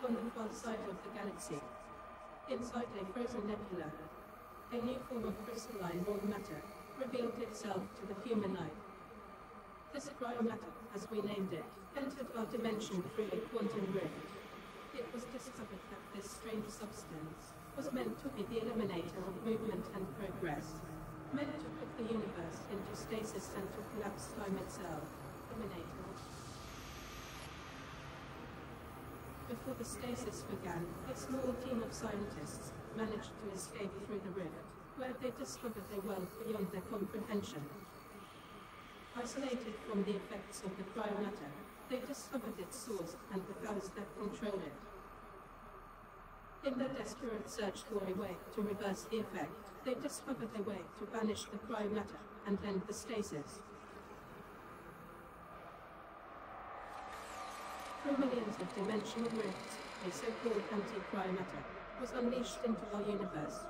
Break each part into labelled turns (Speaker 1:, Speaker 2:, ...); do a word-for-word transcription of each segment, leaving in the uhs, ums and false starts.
Speaker 1: on the far side of the galaxy, inside a frozen nebula, a new form of crystalline raw matter revealed itself to the human eye. This cryomatter, as we named it, entered our dimension through a quantum rift. It was discovered that this strange substance was meant to be the eliminator of movement and progress, meant to put the universe into stasis and to collapse time itself. Eliminator. Before the stasis began, a small team of scientists managed to escape through the rift, where they discovered a world beyond their comprehension. Isolated from the effects of the cryomatter, they discovered its source and the powers that control it. In their desperate search for a way to reverse the effect, they discovered a way to banish the cryomatter and end the stasis. Through millions of dimensional rifts, a so-called anti-cryomatter was unleashed into our universe.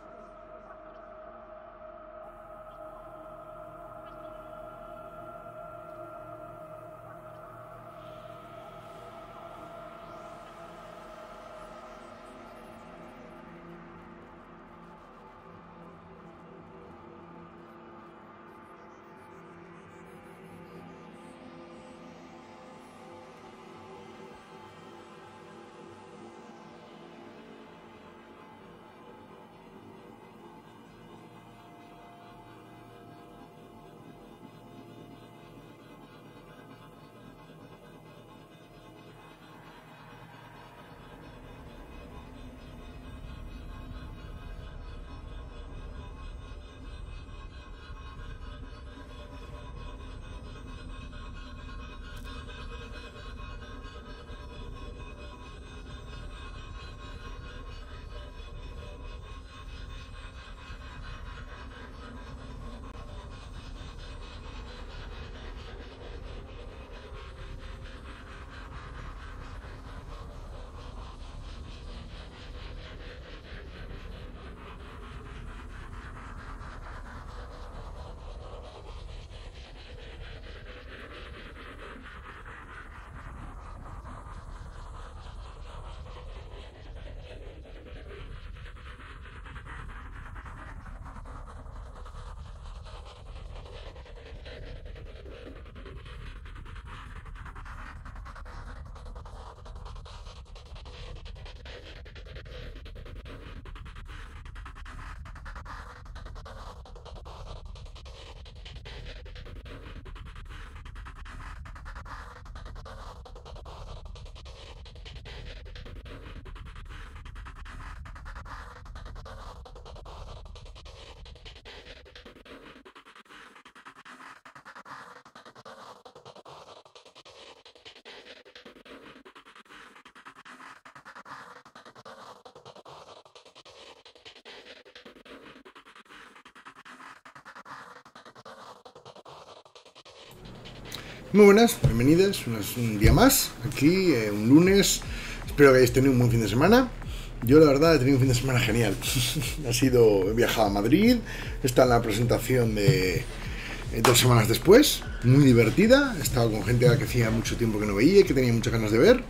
Speaker 2: Muy buenas, bienvenidos un día más, aquí, eh, un lunes. Espero que hayáis tenido un buen fin de semana. Yo la verdad he tenido un fin de semana genial. Ha sido, he viajado a Madrid, está en la presentación de eh, dos semanas después, muy divertida. He estado con gente a la que hacía mucho tiempo que no veía y que tenía muchas ganas de ver.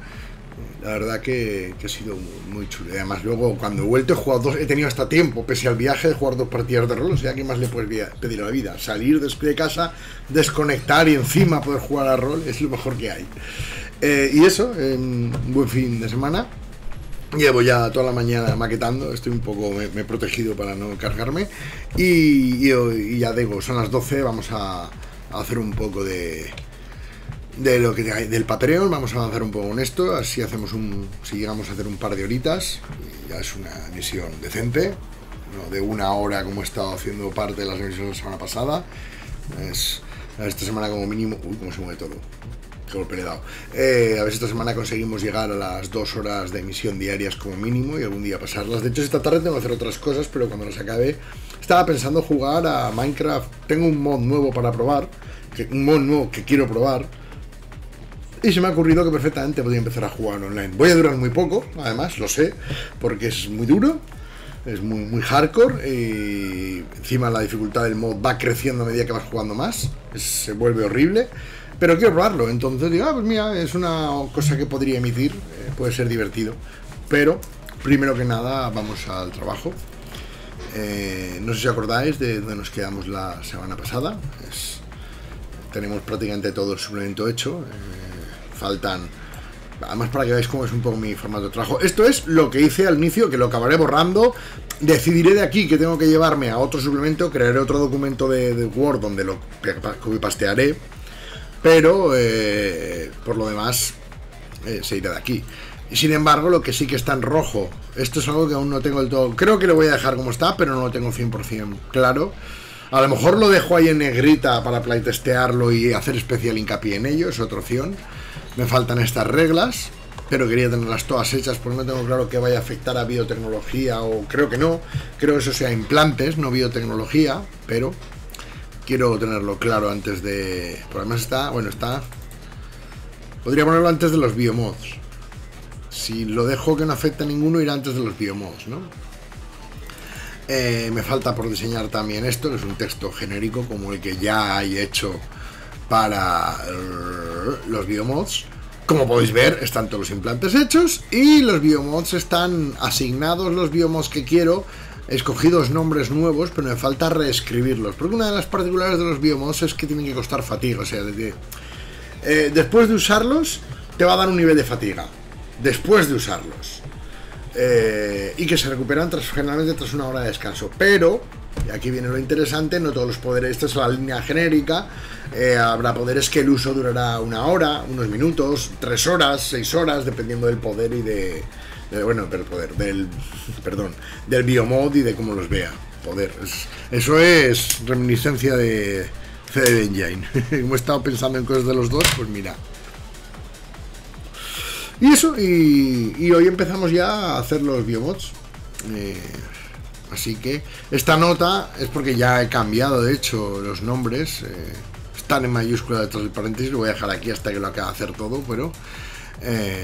Speaker 2: La verdad que, que ha sido muy, muy chulo. Y además luego cuando he vuelto he jugado dos, he tenido hasta tiempo, pese al viaje, de jugar dos partidas de rol. O sea, ¿qué más le puedes pedir a la vida? Salir de casa, desconectar y encima poder jugar a rol es lo mejor que hay. Eh, y eso, eh, un buen fin de semana. Llevo ya toda la mañana maquetando, estoy un poco, me, me he protegido para no cargarme. Y, y, y ya digo, son las doce, vamos a, a hacer un poco de... de lo que del Patreon, vamos a avanzar un poco en esto, así hacemos un, si llegamos a hacer un par de horitas, ya es una emisión decente, no de una hora como he estado haciendo parte de las emisiones la semana pasada, es, esta semana como mínimo, uy, cómo se mueve todo, qué golpe le he dado, eh, a ver si esta semana conseguimos llegar a las dos horas de emisión diarias como mínimo y algún día pasarlas. De hecho esta tarde tengo que hacer otras cosas, pero cuando las acabe, estaba pensando jugar a Minecraft, tengo un mod nuevo para probar, que, un mod nuevo que quiero probar. Y se me ha ocurrido que perfectamente podría empezar a jugar online. Voy a durar muy poco, además, lo sé, porque es muy duro, es muy, muy hardcore, y encima la dificultad del mod va creciendo a medida que vas jugando más, es, se vuelve horrible, pero quiero probarlo, entonces digo, ah, pues mira, es una cosa que podría emitir, eh, puede ser divertido. pero primero que nada vamos al trabajo. Eh, no sé si acordáis de donde nos quedamos la semana pasada. Es, tenemos prácticamente todo el suplemento hecho. Eh, faltan, además para que veáis cómo es un poco mi formato de trabajo. Esto es lo que hice al inicio, que lo acabaré borrando. Decidiré de aquí que tengo que llevarme a otro suplemento, crearé otro documento de, de Word donde lo copy-pastearé, pero eh, por lo demás eh, se irá de aquí. Y sin embargo, lo que sí que está en rojo, esto es algo que aún no tengo del todo, creo que lo voy a dejar como está, pero no lo tengo cien por cien claro. A lo mejor lo dejo ahí en negrita para playtestearlo y hacer especial hincapié en ello, es otra opción. Me faltan estas reglas, pero quería tenerlas todas hechas porque no tengo claro que vaya a afectar a biotecnología, o creo que no, creo que eso sea implantes, no biotecnología, pero quiero tenerlo claro antes de... Por además está, bueno, está... Podría ponerlo antes de los biomods. Si lo dejo que no afecte a ninguno, irá antes de los biomods, ¿no? Eh, me falta por diseñar también esto, que es un texto genérico como el que ya hay hecho para los biomods. Como podéis ver, están todos los implantes hechos y los biomods están asignados, los biomods que quiero, he escogido nombres nuevos, pero me falta reescribirlos, porque una de las particularidades de los biomods es que tienen que costar fatiga, o sea, de, eh, después de usarlos te va a dar un nivel de fatiga, después de usarlos, eh, y que se recuperan tras, generalmente tras una hora de descanso, pero, y aquí viene lo interesante, no todos los poderes, esta es la línea genérica. Eh, habrá poderes que el uso durará una hora, unos minutos, tres horas, seis horas, dependiendo del poder y de, de bueno, del poder, del, perdón, del biomod y de cómo los vea. Poder, es, eso es reminiscencia de C D Engine. Como he estado pensando en cosas de los dos, pues mira. Y eso, y, y hoy empezamos ya a hacer los biomods. Eh, así que esta nota es porque ya he cambiado, de hecho, los nombres. Eh, Están en mayúscula detrás del paréntesis, lo voy a dejar aquí hasta que lo acabe de hacer todo, pero eh,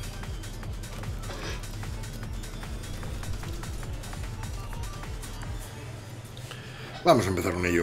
Speaker 2: vamos a empezar con ello.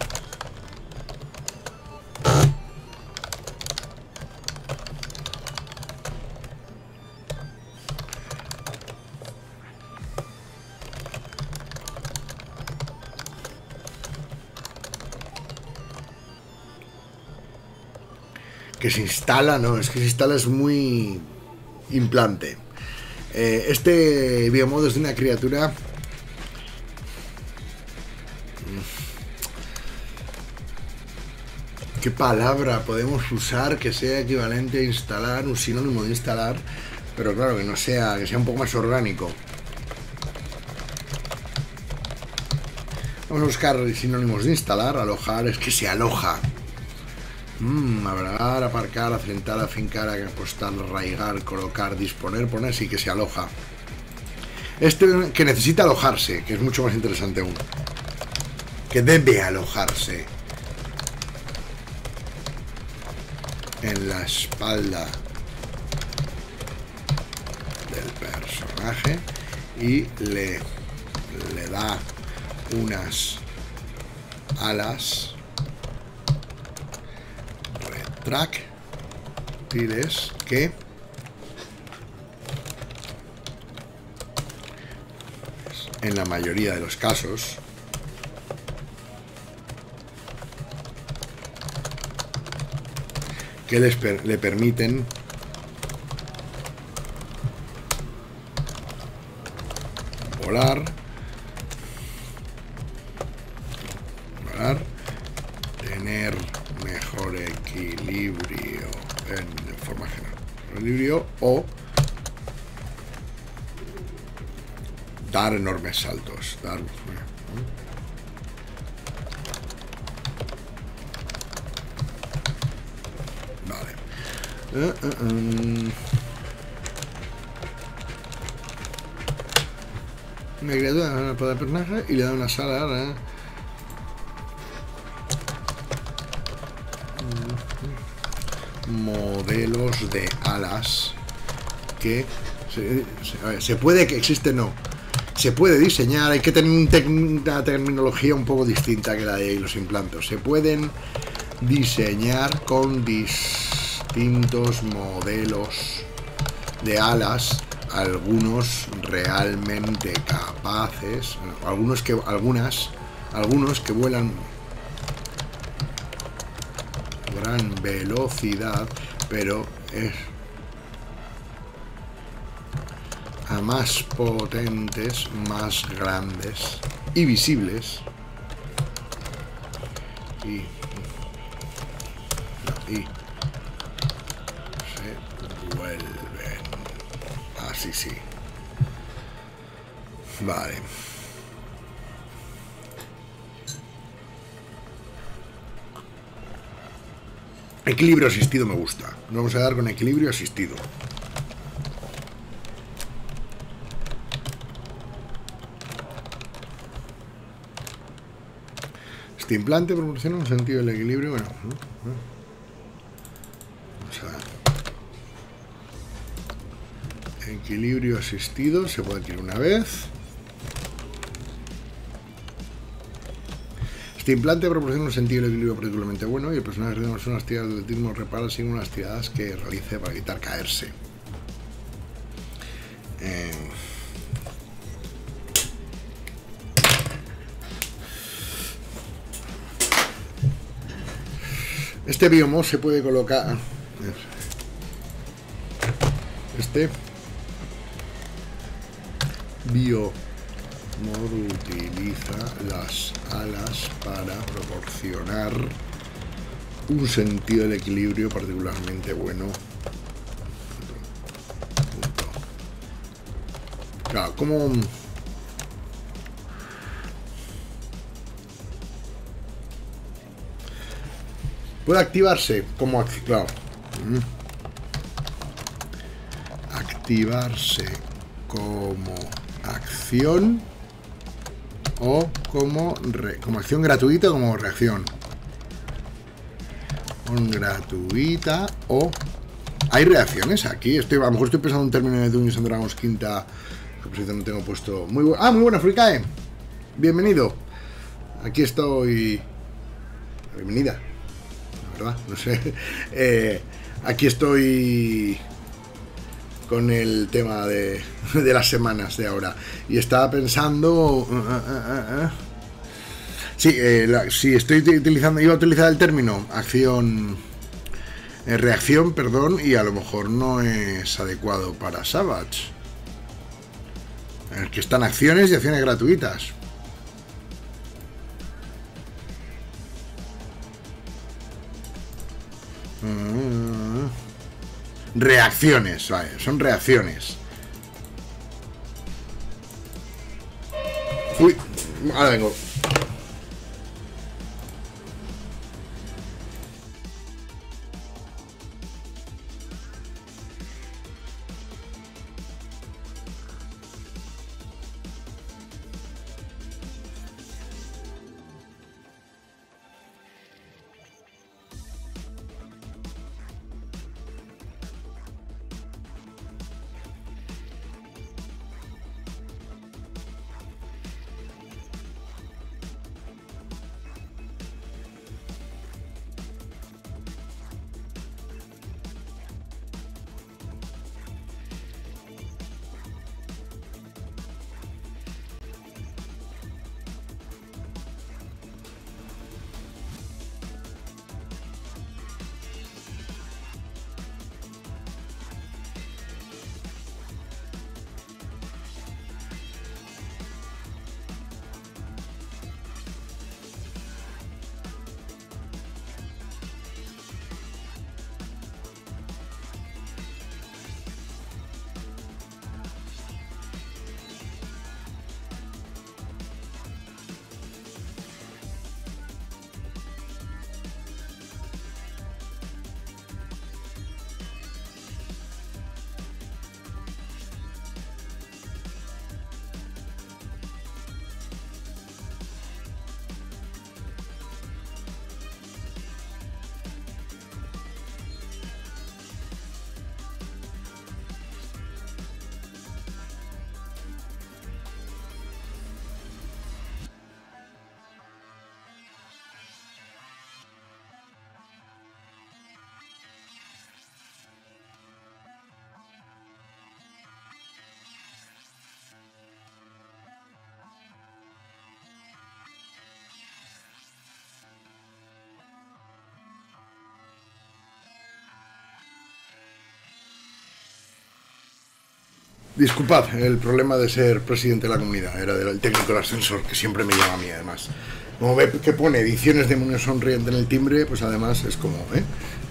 Speaker 2: Que se instala, no, es que se instala es muy implante. Eh, este biomodo es de una criatura ¿qué palabra podemos usar que sea equivalente a instalar, un sinónimo de instalar, pero claro, que no sea, que sea un poco más orgánico? Vamos a buscar sinónimos de instalar. Alojar es que se aloja. Mm, hablar, aparcar, acentar, afincar, apostar, arraigar, colocar, disponer, poner, sí que se aloja. Este que necesita alojarse, que es mucho más interesante aún. Que debe alojarse en la espalda del personaje y le, le da unas alas retráctiles que en la mayoría de los casos que les per, le permiten volar, volar, tener mejor equilibrio en forma general, equilibrio o dar enormes saltos, dar, vale. Uh, uh, um. Una criatura para el personaje y le da una sala. ¿eh? Modelos de alas que se, se, a ver, se puede que existe, no. Se puede diseñar, hay que tener un tec, una terminología un poco distinta que la de los implantes. Se pueden diseñar con distintos modelos de alas algunos realmente capaces, bueno, algunos que algunas algunos que vuelan a gran velocidad, pero es a más potentes, más grandes y visibles, y, y se vuelven así, sí. Vale. Equilibrio asistido me gusta. Vamos a dar con equilibrio asistido. Este implante proporciona un sentido del equilibrio. Bueno, vamos a ver. Equilibrio asistido se puede adquirir una vez. Este implante proporciona un sentido del equilibrio particularmente bueno y el personaje realiza unas tiradas de atletismo repara sin unas tiradas que realice para evitar caerse. Eh... Este biomo se puede colocar. Este biomo utiliza las alas para proporcionar un sentido del equilibrio particularmente bueno. Claro, como puede activarse como claro. Activarse como acción o como, re, como acción gratuita o como reacción. Con gratuita o... Hay reacciones aquí. Estoy, a lo mejor estoy pensando en un término de Dungeons and Dragons quinta. Que por cierto no tengo puesto. Muy bu ah, muy buena, Frikae. Bienvenido. Aquí estoy. Bienvenida. La verdad, no sé. Eh, aquí estoy con el tema de, de las semanas de ahora. Y estaba pensando... Uh, uh, uh, uh. Sí, eh, la, sí, estoy utilizando... Iba a utilizar el término acción... Eh, reacción, perdón, y a lo mejor no es adecuado para Savage. En el que están acciones y acciones gratuitas. Uh, reacciones, vale, son reacciones. Uy, ahora vengo. Disculpad el problema de ser presidente de la comunidad. Era del técnico del ascensor, que siempre me llama a mí, además. Como ve que pone ediciones de Demonio Sonriente en el timbre, pues además es como, ¿eh?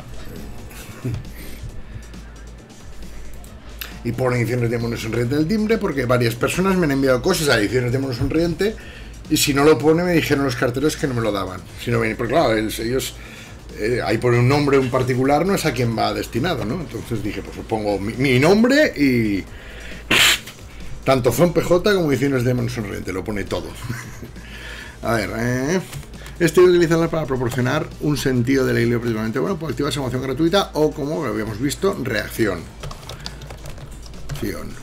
Speaker 2: Y pone ediciones de Demonio Sonriente en el timbre porque varias personas me han enviado cosas a ediciones de Demonio Sonriente y si no lo pone me dijeron los carteros que no me lo daban. Si no ven, porque claro, ellos... Eh, ahí pone un nombre un particular, no es a quien va destinado, ¿no? Entonces dije, pues pongo mi, mi nombre y... Tanto Zon P J como ediciones de Demonio Sonriente, lo pone todo. A ver, eh, este utilizarlas para proporcionar un sentido del hilo principalmente. Bueno, pues activa esa emoción gratuita o, como lo habíamos visto, reacción. Acción.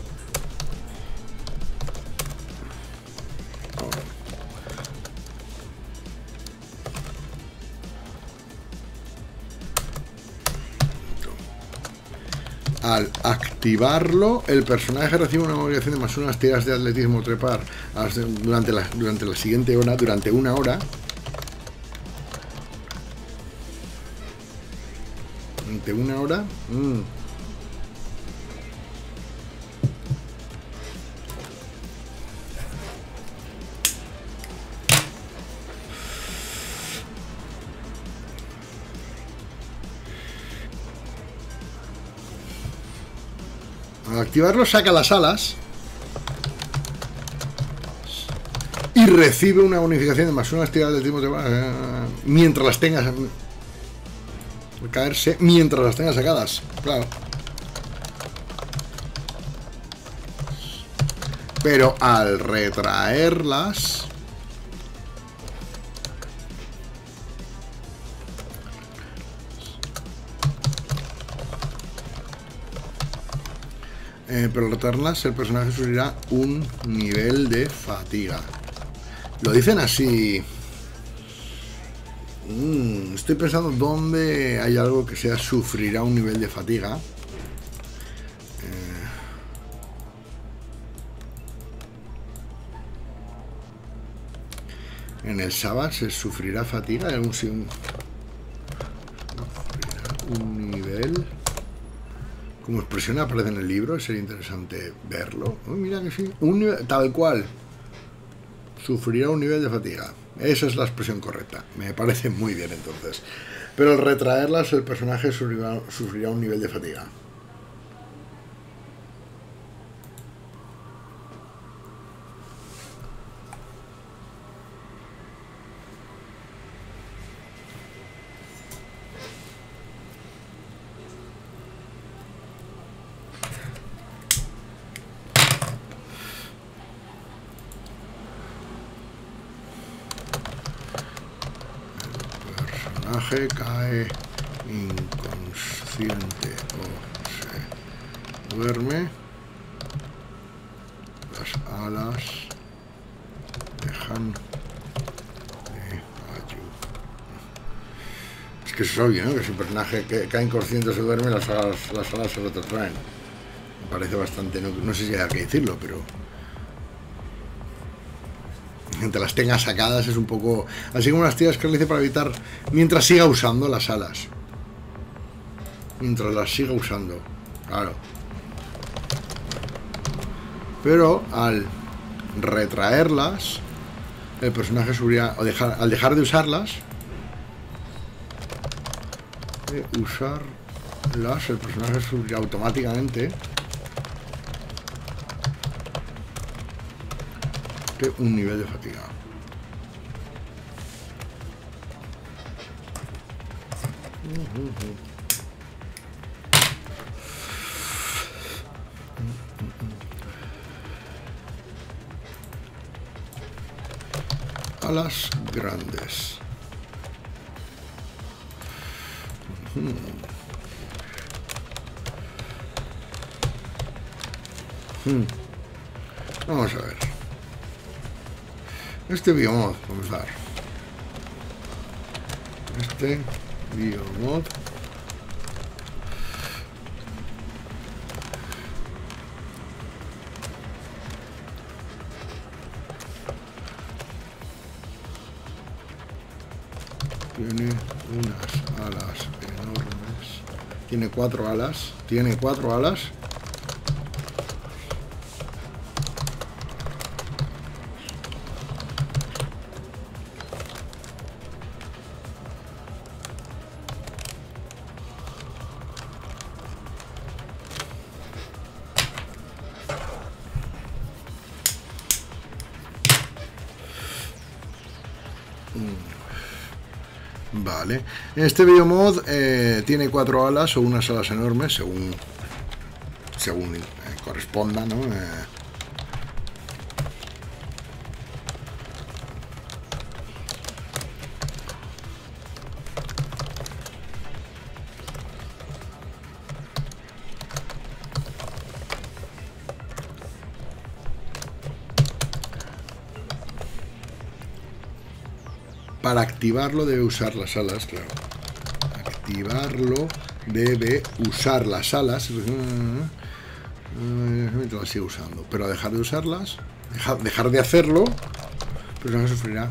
Speaker 2: Al activarlo, el personaje recibe una movilización de más unas tiras de atletismo trepar durante la, durante la siguiente hora, durante una hora. Durante una hora. Mm. Al activarlo saca las alas y recibe una bonificación de más unas tiradas del tipo de mientras las tengas al caerse, mientras las tengas sacadas, claro. Pero al retraerlas Eh, pero al retarlas el personaje sufrirá un nivel de fatiga. Lo dicen así. Mm, estoy pensando dónde hay algo que sea sufrirá un nivel de fatiga. Eh, en el Sabbath se sufrirá fatiga. Hay un, un, un nivel. Como expresión aparece en el libro, sería interesante verlo. Oh, mira que sí, un nivel, tal cual. Sufrirá un nivel de fatiga. Esa es la expresión correcta. Me parece muy bien entonces. Pero al retraerlas, el personaje sufrirá, sufrirá un nivel de fatiga. Cae inconsciente o se duerme, las alas dejan de ayudar. Es que eso es obvio, ¿no? Que si un personaje que cae inconsciente o se duerme, las alas, las alas se lo traen. Me parece bastante, no, no sé si hay que decirlo, pero mientras las tenga sacadas es un poco... Así como las tiras que le hice para evitar... Mientras siga usando las alas. Mientras las siga usando. Claro. Pero al retraerlas, el personaje sufrirá... O dejar, al dejar de usarlas... De usarlas, el personaje sufrirá automáticamente... un nivel de fatiga. Alas grandes. Vamos a ver. Este biomod, vamos a ver. Este biomod. Tiene unas alas enormes. Tiene cuatro alas. Tiene cuatro alas. Vale. Este biomod eh, tiene cuatro alas o unas alas enormes, según según eh, corresponda, ¿no? Eh, Para activarlo debe usar las alas, claro. Activarlo debe usar las alas. Las sigue usando. Pero a dejar de usarlas, dejar, dejar de hacerlo, pues no sufrirá.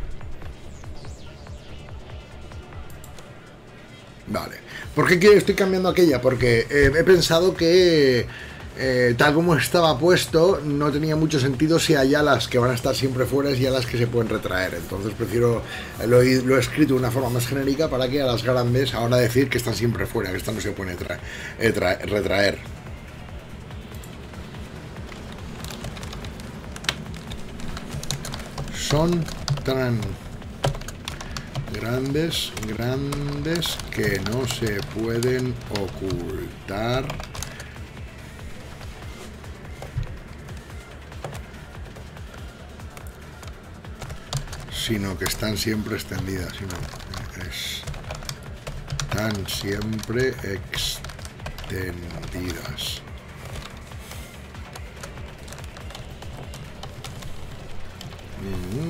Speaker 2: Vale. ¿Por qué estoy cambiando aquella? Porque eh, he pensado que eh, tal como estaba puesto, no tenía mucho sentido si hay alas que van a estar siempre fuera y alas que se pueden retraer. Entonces prefiero, eh, lo, he, lo he escrito de una forma más genérica para que a las grandes ahora decir que están siempre fuera, que estas no se pueden tra eh, tra retraer. Son tan grandes, grandes que no se pueden ocultar. Sino que están siempre extendidas, sino están siempre extendidas. Mm.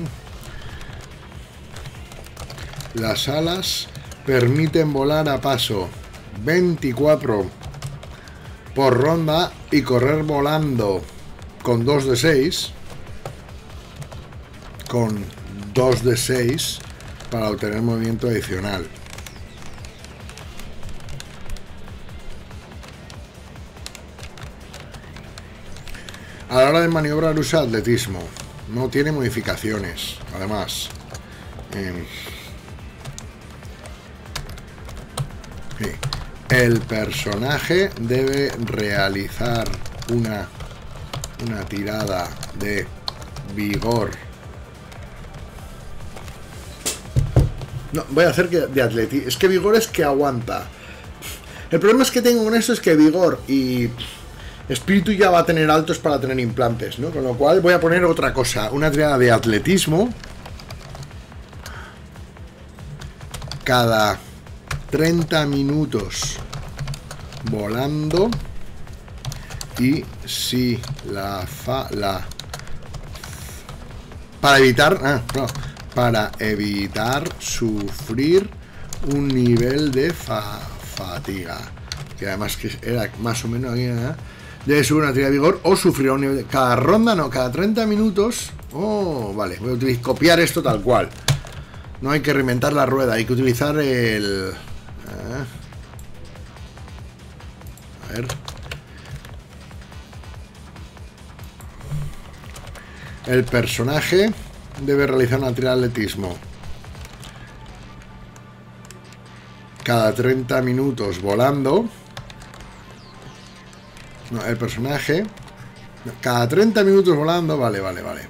Speaker 2: Las alas permiten volar a paso veinticuatro por ronda y correr volando con dos de seis, con dos de seis para obtener movimiento adicional. A la hora de maniobrar usa atletismo. No tiene modificaciones. Además, eh, sí. El personaje debe realizar una, una tirada de vigor. No, voy a hacer que de atletismo. Es que vigor es que aguanta. El problema es que tengo con esto es que vigor y espíritu ya va a tener altos para tener implantes, ¿no? Con lo cual voy a poner otra cosa. Una tirada de atletismo cada treinta minutos volando. Y si la fa... la para evitar... Ah, no. Para evitar sufrir un nivel de fa fatiga. Que además que era más o menos... ¿eh? Debe subir una tirada de vigor o sufrirá un nivel de... Cada ronda, no, cada treinta minutos... Oh, vale, voy a utilizar, copiar esto tal cual. No hay que reinventar la rueda, hay que utilizar el... ¿eh? A ver... El personaje debe realizar una tirada de atletismo cada treinta minutos volando. No, el personaje cada treinta minutos volando. Vale, vale, vale.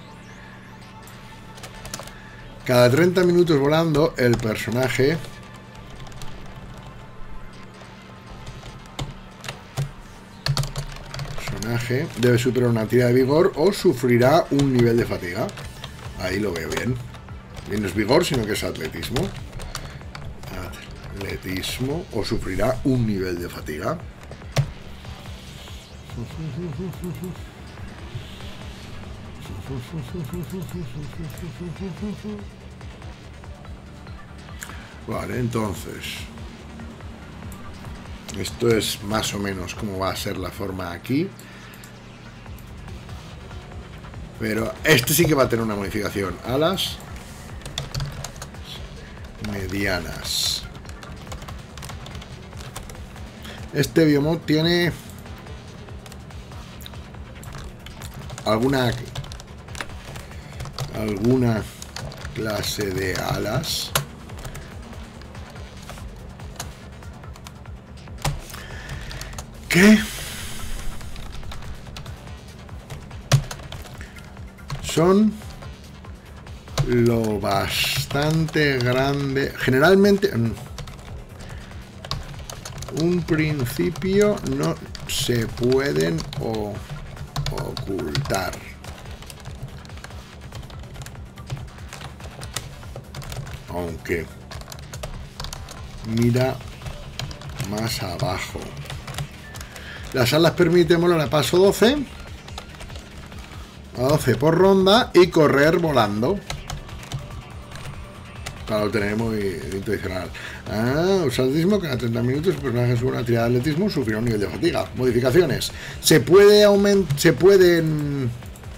Speaker 2: Cada treinta minutos volando, el personaje personaje debe superar una tirada de vigor o sufrirá un nivel de fatiga. Ahí lo veo bien. Y no es vigor, sino que es atletismo. Atletismo o sufrirá un nivel de fatiga. Vale, entonces esto es más o menos como va a ser la forma aquí. Pero este sí que va a tener una modificación. Alas medianas. Este biomod tiene alguna alguna clase de alas que son lo bastante grande. Generalmente, un principio no se pueden o, ocultar. Aunque mira más abajo. Las alas permiten volar a paso doce. A doce por ronda y correr volando. Para obtener movimiento adicional. Ah, usar atletismo cada treinta minutos. El personaje sube una tirada de atletismo sufrirá un nivel de fatiga. Modificaciones. Se puede aumentar. Se pueden.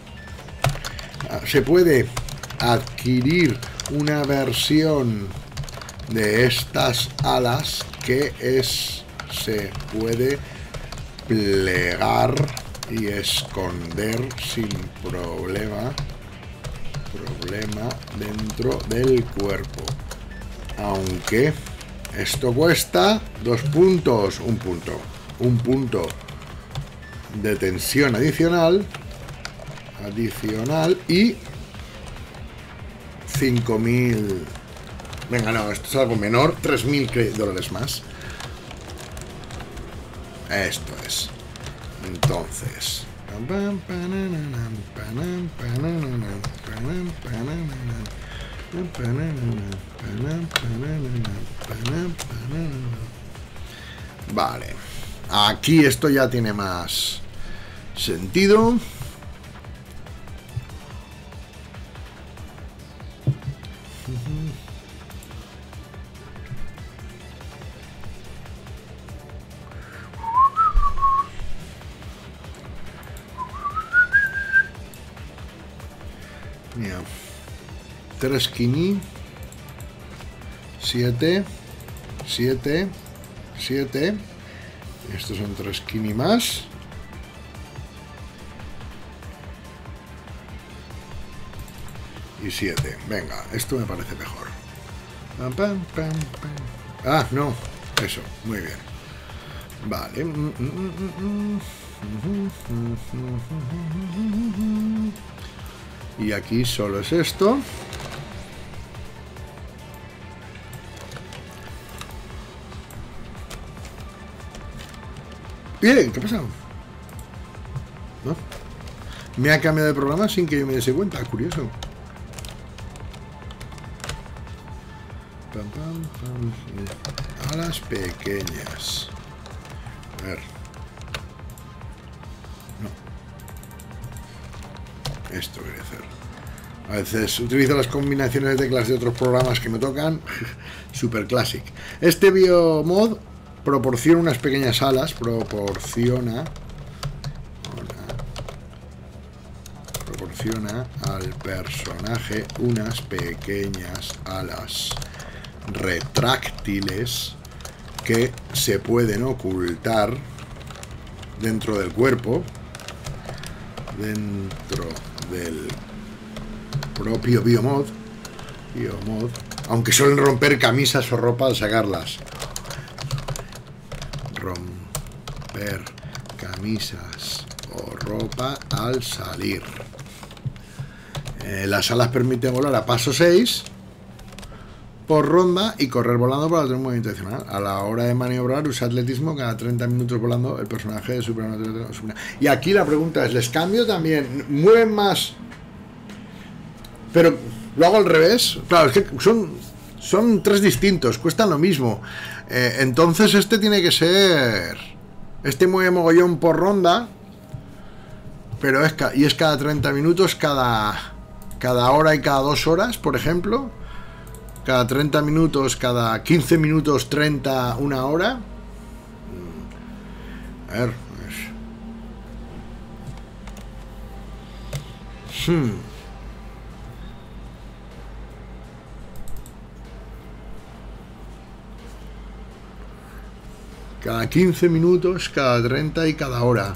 Speaker 2: Se puede adquirir una versión de estas alas que es. Se puede plegar y esconder sin problema. Problema dentro del cuerpo. Aunque esto cuesta dos puntos, un punto, un punto de tensión adicional, adicional y cinco mil. Venga, no, esto es algo menor, tres mil dólares más. Esto es. Entonces. Vale. Aquí esto ya tiene más sentido. Mira, tres kini, siete, siete, siete. Estos son tres kini más. Y siete. Venga, esto me parece mejor. Pam, pam, pam, pam. Ah, no. Eso, muy bien. Vale. Y aquí solo es esto. Bien, ¿qué ha pasado? ¿No? Me ha cambiado de programa sin que yo me diese cuenta. Curioso. Pam, pam, pam. Alas pequeñas. A ver. No. Esto quiere hacer. A veces utilizo las combinaciones de teclas de otros programas que me tocan. Super Classic. Este biomod proporciona unas pequeñas alas. Proporciona. Proporciona al personaje unas pequeñas alas retráctiles que se pueden ocultar dentro del cuerpo, dentro del propio biomod, biomod, aunque suelen romper camisas o ropa al sacarlas. Romper camisas o ropa al salir. Eh, las alas permiten volar a paso seis por ronda y correr volando para tener un movimiento adicional. A la hora de maniobrar, usa atletismo cada treinta minutos volando el personaje de Superman. Y aquí la pregunta es, ¿les cambio también? ¿Mueven más? Pero lo hago al revés. Claro, es que son, son tres distintos, cuestan lo mismo. Eh, entonces este tiene que ser... Este mueve mogollón por ronda, pero es, y es cada treinta minutos, cada, cada hora y cada dos horas, por ejemplo. Cada treinta minutos, cada quince minutos, treinta, una hora. A ver. Hmm. Cada quince minutos, cada treinta y cada hora.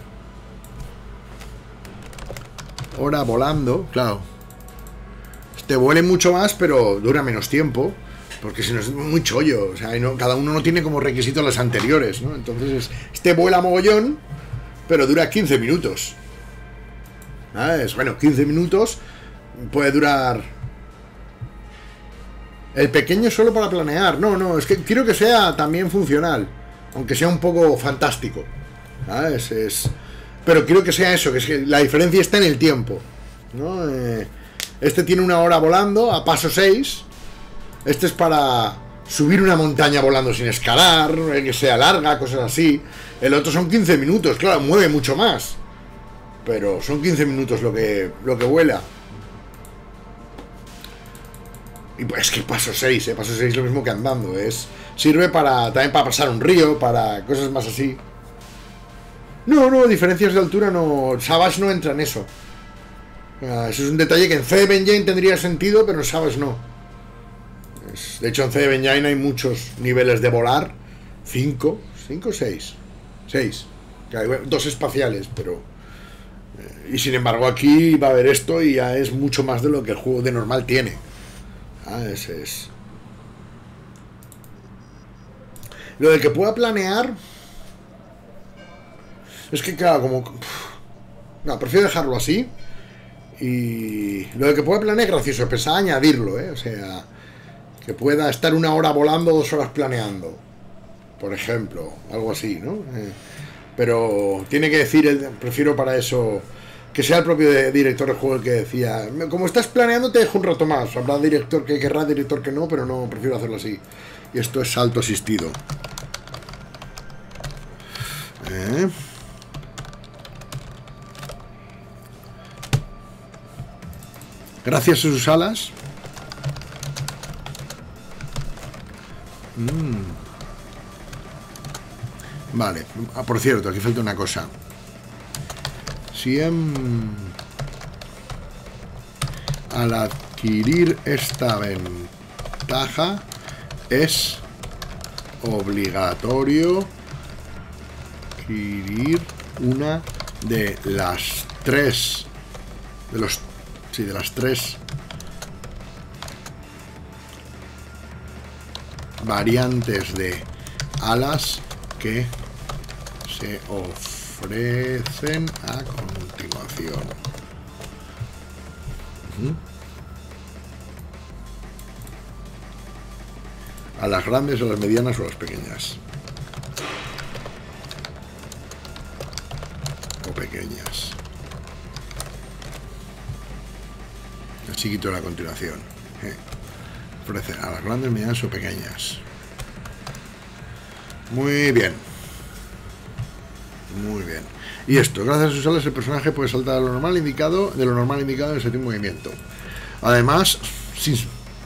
Speaker 2: Hora volando, claro. Te vuele mucho más, pero dura menos tiempo, porque si no es muy chollo, o sea, no, cada uno no tiene como requisito los anteriores, ¿no? Entonces, este vuela mogollón, pero dura quince minutos. ¿Sabes? Bueno, quince minutos puede durar El pequeño es solo para planear. No, no, es que quiero que sea también funcional. Aunque sea un poco fantástico. ¿Sabes? Es... Pero quiero que sea eso, que es que la diferencia está en el tiempo, ¿no? Eh, este tiene una hora volando a paso seis. Este es para subir una montaña volando sin escalar, que sea larga, cosas así. El otro son quince minutos, claro, mueve mucho más. Pero son quince minutos lo que, lo que vuela. Y pues es que paso seis, ¿eh? Paso seis es lo mismo que andando. Es, sirve para también para pasar un río, para cosas más así. No, no, diferencias de altura no. Savage no entra en eso. Uh, eso es un detalle que en C D Engine tendría sentido, pero en Savage no. Es, de hecho, en C D Engine hay muchos niveles de volar. Cinco, cinco o seis. Seis. Hay dos espaciales, pero. Eh, y sin embargo, aquí va a haber esto y ya es mucho más de lo que el juego de normal tiene. Ah, ese es. Lo de que pueda planear. Es que claro, como... No, prefiero dejarlo así. Y lo de que pueda planear es gracioso. Pensaba añadirlo, ¿eh? O sea, que pueda estar una hora volando, dos horas planeando. Por ejemplo, algo así, ¿no? Eh, pero tiene que decir, el, prefiero para eso... Que sea el propio de, director del juego el que decía, como estás planeando te dejo un rato más. Habrá director que querrá, director que no, pero no, prefiero hacerlo así. Y esto es salto asistido. Eh... Gracias a sus alas. Mm. Vale. Ah, por cierto, aquí falta una cosa. Si en... al adquirir esta ventaja es obligatorio adquirir una de las tres de los Sí, de las tres variantes de alas que se ofrecen a continuación. Uh-huh. A las grandes, a las medianas o a las pequeñas. O pequeñas. Chiquito de la continuación. ¿eh? Ofrece a las grandes, medianas o pequeñas. Muy bien. Muy bien. Y esto, gracias a sus alas el personaje puede saltar de lo normal indicado, de lo normal indicado en el séptimo movimiento. Además, sin...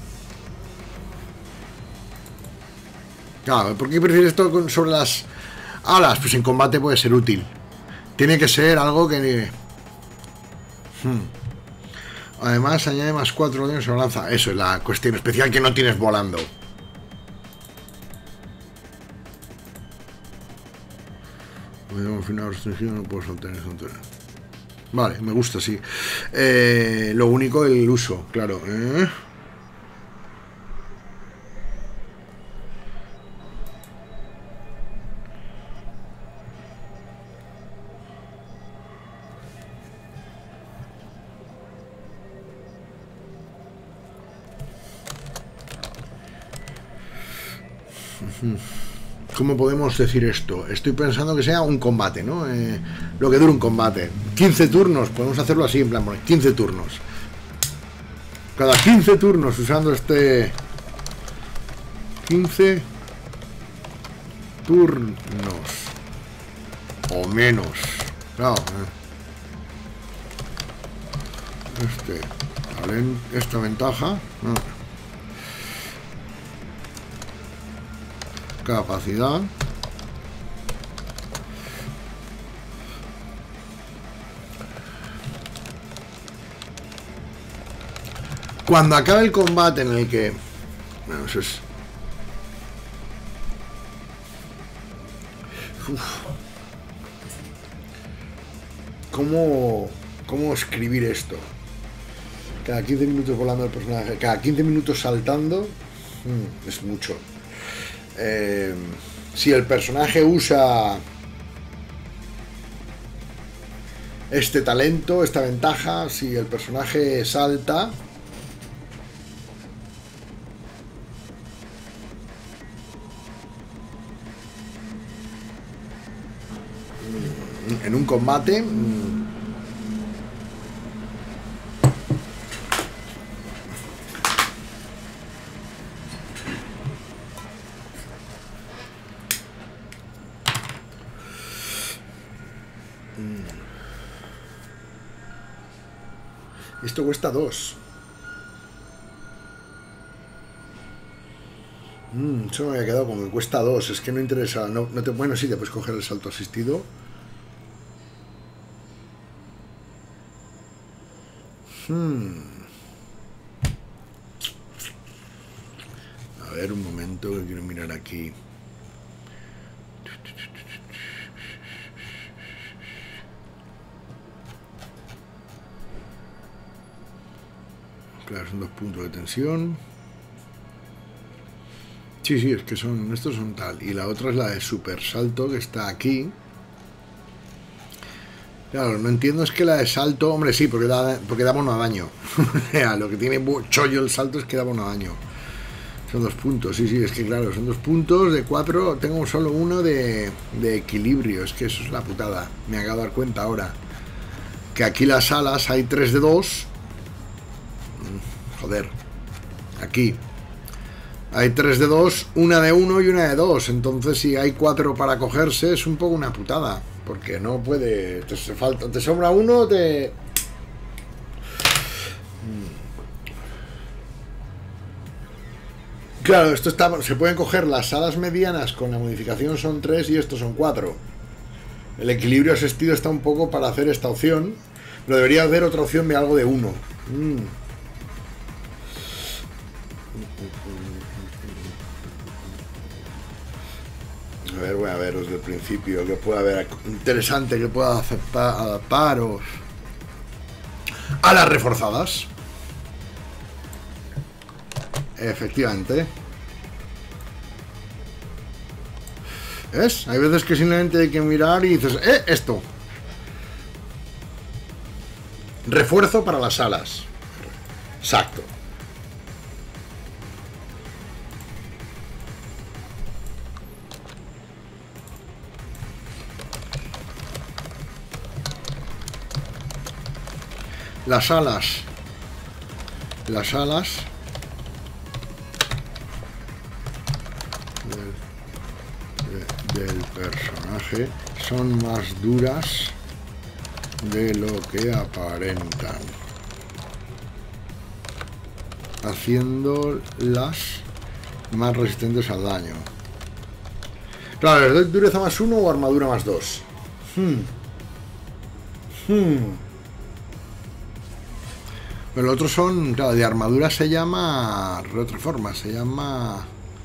Speaker 2: Claro, ¿por qué prefieres esto con, sobre las alas? Pues en combate puede ser útil. Tiene que ser algo que... Hmm. Además, añade más cuatro daños a la lanza. Eso es la cuestión especial que no tienes volando. Al final restringido no puedo saltar en altura. Vale, me gusta, sí. Eh, lo único, el uso, claro. ¿eh? ¿Cómo podemos decir esto? Estoy pensando que sea un combate, ¿no? Eh, lo que dura un combate. quince turnos, podemos hacerlo así, en plan, bueno, quince turnos. Cada quince turnos usando este... quince turnos. O menos. Claro. Eh. Este... Vale, esta ventaja... No. Capacidad. Cuando acabe el combate en el que... Bueno, eso es... Uf. ¿Cómo, ¿Cómo escribir esto? Cada quince minutos volando el personaje, cada quince minutos saltando, mmm, es mucho. Eh, si el personaje usa este talento, esta ventaja, si el personaje salta, un, en un combate. Esto cuesta dos. Mm, eso me había quedado como que cuesta dos. Es que no interesa. No, no te, bueno, sí, te puedes coger el salto asistido. Hmm. A ver, un momento que quiero mirar aquí. Claro, son dos puntos de tensión. Sí, sí, es que son, estos son tal. Y la otra es la de super salto, que está aquí. Claro, no entiendo es que la de salto, hombre, sí, porque da, porque da bono a daño. O sea, lo que tiene chollo el salto es que da bono a daño. Son dos puntos, sí, sí, es que claro, son dos puntos de cuatro. Tengo solo uno de, de equilibrio, es que eso es la putada. Me acabo de dar cuenta ahora. Que aquí las alas hay tres de dos. Joder, aquí hay tres de dos, una de uno y una de dos. Entonces si hay cuatro para cogerse es un poco una putada, porque no puede, te falta, te sobra uno, te... Claro, esto está, se pueden coger las alas medianas con la modificación son tres y estos son cuatro. El equilibrio asistido está un poco para hacer esta opción, pero debería haber otra opción de algo de uno. Mm. A ver, voy a ver desde el principio que pueda haber interesante que pueda aceptar, adaptaros a las reforzadas. Efectivamente. ¿Ves? Hay veces que simplemente hay que mirar y dices, ¡eh! Esto. Refuerzo para las alas. Exacto. Las alas. Las alas. Del, de, del personaje son más duras de lo que aparentan, haciéndolas más resistentes al daño. Claro, ¿les doy dureza más uno o armadura más dos? Hmm. Hmm. Pero el otro son, claro, de armadura se llama, de otra forma, se llama...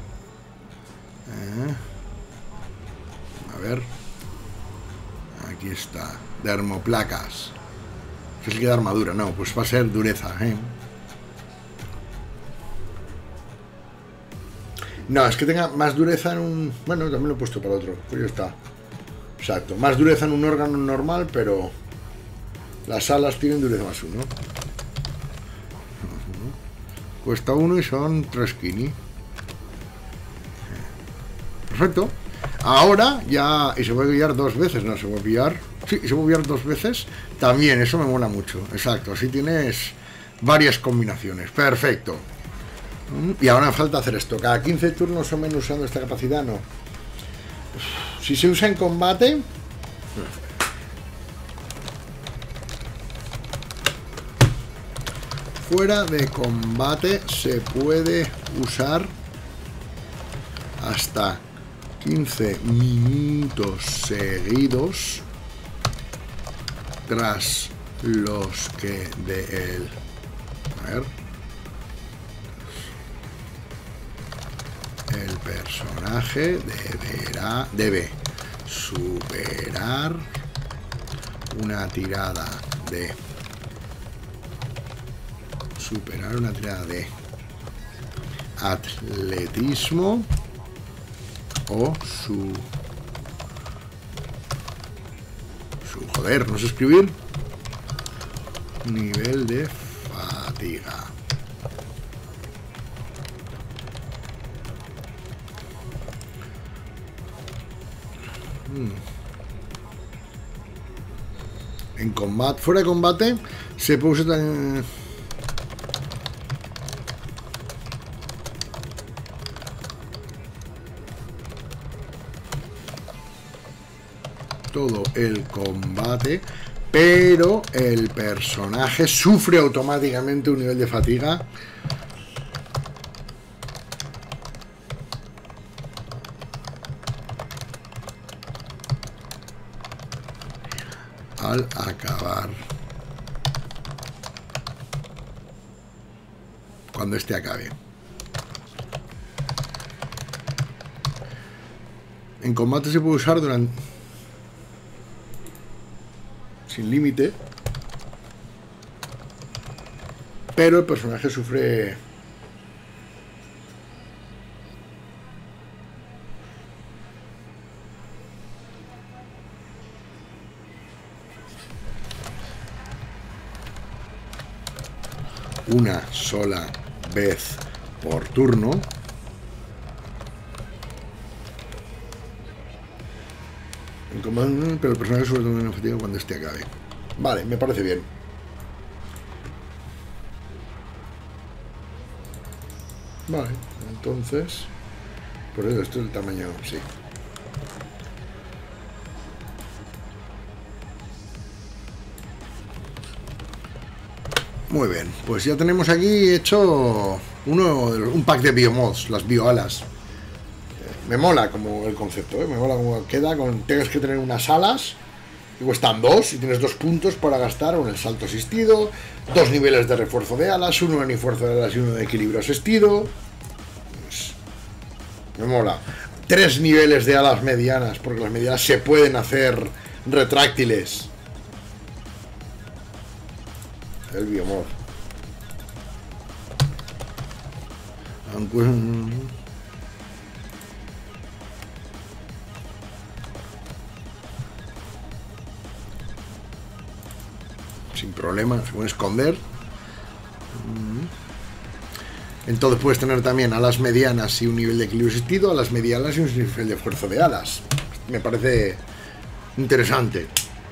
Speaker 2: Eh, a ver. Aquí está. Dermoplacas. ¿Qué es el que da armadura? No, pues va a ser dureza, ¿eh? No, es que tenga más dureza en un... Bueno, también lo he puesto para otro. Pues ya está. Exacto. Más dureza en un órgano normal, pero... Las alas tienen dureza más uno. Cuesta uno y son tres kini. Perfecto. Ahora ya... Y se puede pillar dos veces, ¿no? Se puede pillar... Sí, se puede pillar dos veces. También, eso me mola mucho. Exacto, así tienes varias combinaciones. Perfecto. Y ahora me falta hacer esto. Cada quince turnos o menos usando esta capacidad, no. Si se usa en combate... Fuera de combate se puede usar hasta quince minutos seguidos tras los que de él. A ver. El personaje deberá, debe superar una tirada de superar una tirada de atletismo o su su joder, no sé escribir, nivel de fatiga. Hmm. en combate, fuera de combate, se puede usar también... todo el combate, pero el personaje sufre automáticamente un nivel de fatiga al acabar, cuando este acabe. En combate se puede usar durante sin límite, pero el personaje sufre una sola vez por turno. Pero el personaje sufre un objetivo cuando este acabe. Vale, me parece bien. Vale, entonces... por eso esto es el tamaño, sí. Muy bien, pues ya tenemos aquí hecho uno, un pack de biomods, las bioalas. Me mola como el concepto, ¿eh? Me mola como queda, con, tienes que tener unas alas y cuestan dos y tienes dos puntos para gastar con el salto asistido, dos niveles de refuerzo de alas, uno de refuerzo de alas y uno de equilibrio asistido. Pues, me mola. Tres niveles de alas medianas, porque las medianas se pueden hacer retráctiles. El biomod. Aunque... sin problema, se puede esconder. Entonces puedes tener también alas medianas y un nivel de equilibrio asistido, alas medianas y un nivel de esfuerzo de alas. Me parece interesante.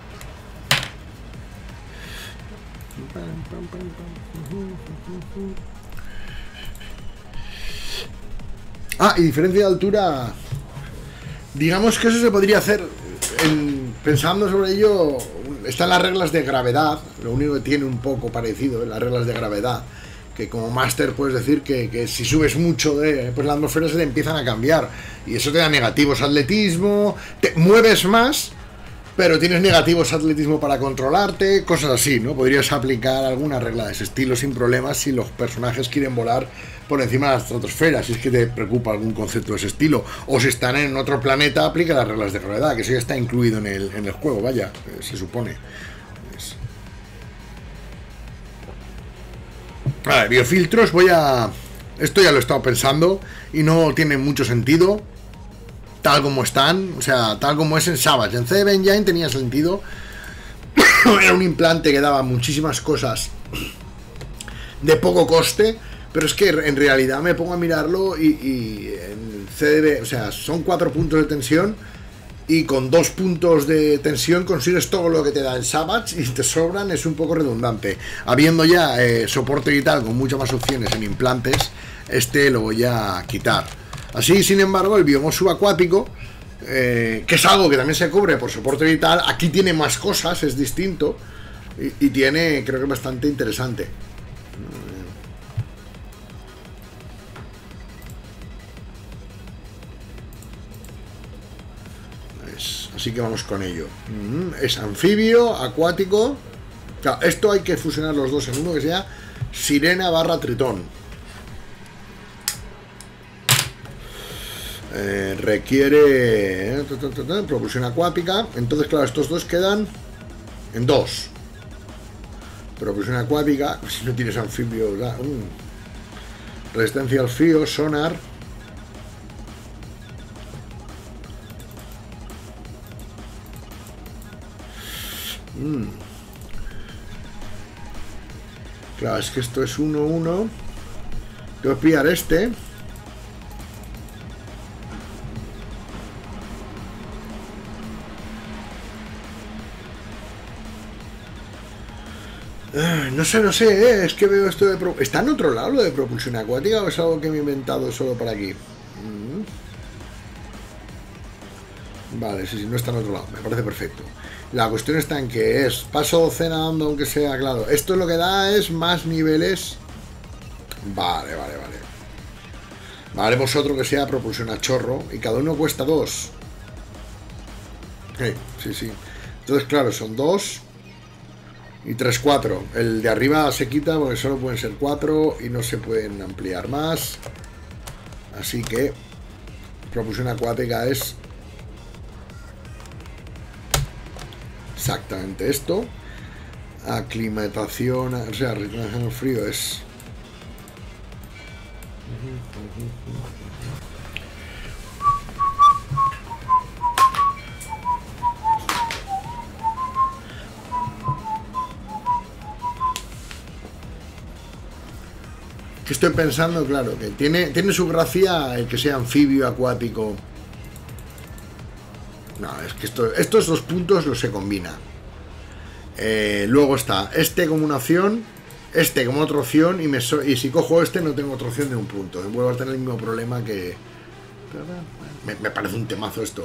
Speaker 2: Ah, y diferencia de altura. Digamos que eso se podría hacer en, pensando sobre ello. Están las reglas de gravedad, lo único que tiene un poco parecido, las reglas de gravedad, que como máster puedes decir que, que si subes mucho de pues la atmósfera se te empiezan a cambiar y eso te da negativos atletismo, te mueves más, pero tienes negativos atletismo para controlarte, cosas así, ¿no? Podrías aplicar alguna regla de ese estilo sin problemas si los personajes quieren volar por encima de la estratosfera, si es que te preocupa algún concepto de ese estilo, o si están en otro planeta, aplica las reglas de gravedad, que eso ya está incluido en el, en el juego, vaya, se supone. Es... Vale, biofiltros, voy a... Esto ya lo he estado pensando y no tiene mucho sentido, tal como están, o sea, tal como es en Savage. En C D Engine tenía sentido, era un implante que daba muchísimas cosas de poco coste. Pero es que en realidad me pongo a mirarlo y, y en C D B, o sea, son cuatro puntos de tensión y con dos puntos de tensión consigues todo lo que te da el Savage y te sobran, es un poco redundante. Habiendo ya eh, soporte vital con muchas más opciones en implantes, este lo voy a quitar. Así, sin embargo, el biomod subacuático, eh, que es algo que también se cubre por soporte vital, aquí tiene más cosas, es distinto y, y tiene, creo que bastante interesante. Así que vamos con ello. Es anfibio, acuático. Claro, esto hay que fusionar los dos en uno que sea sirena barra tritón. Eh, requiere eh, propulsión acuática. Entonces, claro, estos dos quedan en dos. Propulsión acuática. Si no tienes anfibio, da, um. resistencia al frío, sonar. Mm. Claro, es que esto es uno uno. Tengo que pillar este. Ah, no sé, no sé, ¿eh? Es que veo esto de... Pro... ¿Está en otro lado lo de propulsión acuática o es algo que me he inventado solo para aquí? Mm. Vale, sí, sí, no está en otro lado, me parece perfecto. La cuestión está en que es paso docena dando, aunque sea, claro. Esto lo que da es más niveles. Vale, vale, vale. Haremos otro que sea propulsión a chorro y cada uno cuesta dos. Sí, sí, sí. Entonces, claro, son dos y tres, cuatro. El de arriba se quita porque solo pueden ser cuatro y no se pueden ampliar más. Así que propulsión acuática es exactamente esto. Aclimatación, o sea, reclinación al frío es... Que estoy pensando, claro, que tiene, tiene su gracia el que sea anfibio, acuático. No, es que esto, estos dos puntos los se combina. Eh, luego está este como una opción, este como otra opción, y, me so y si cojo este no tengo otra opción de un punto. Vuelvo a tener el mismo problema que... Me, me parece un temazo esto.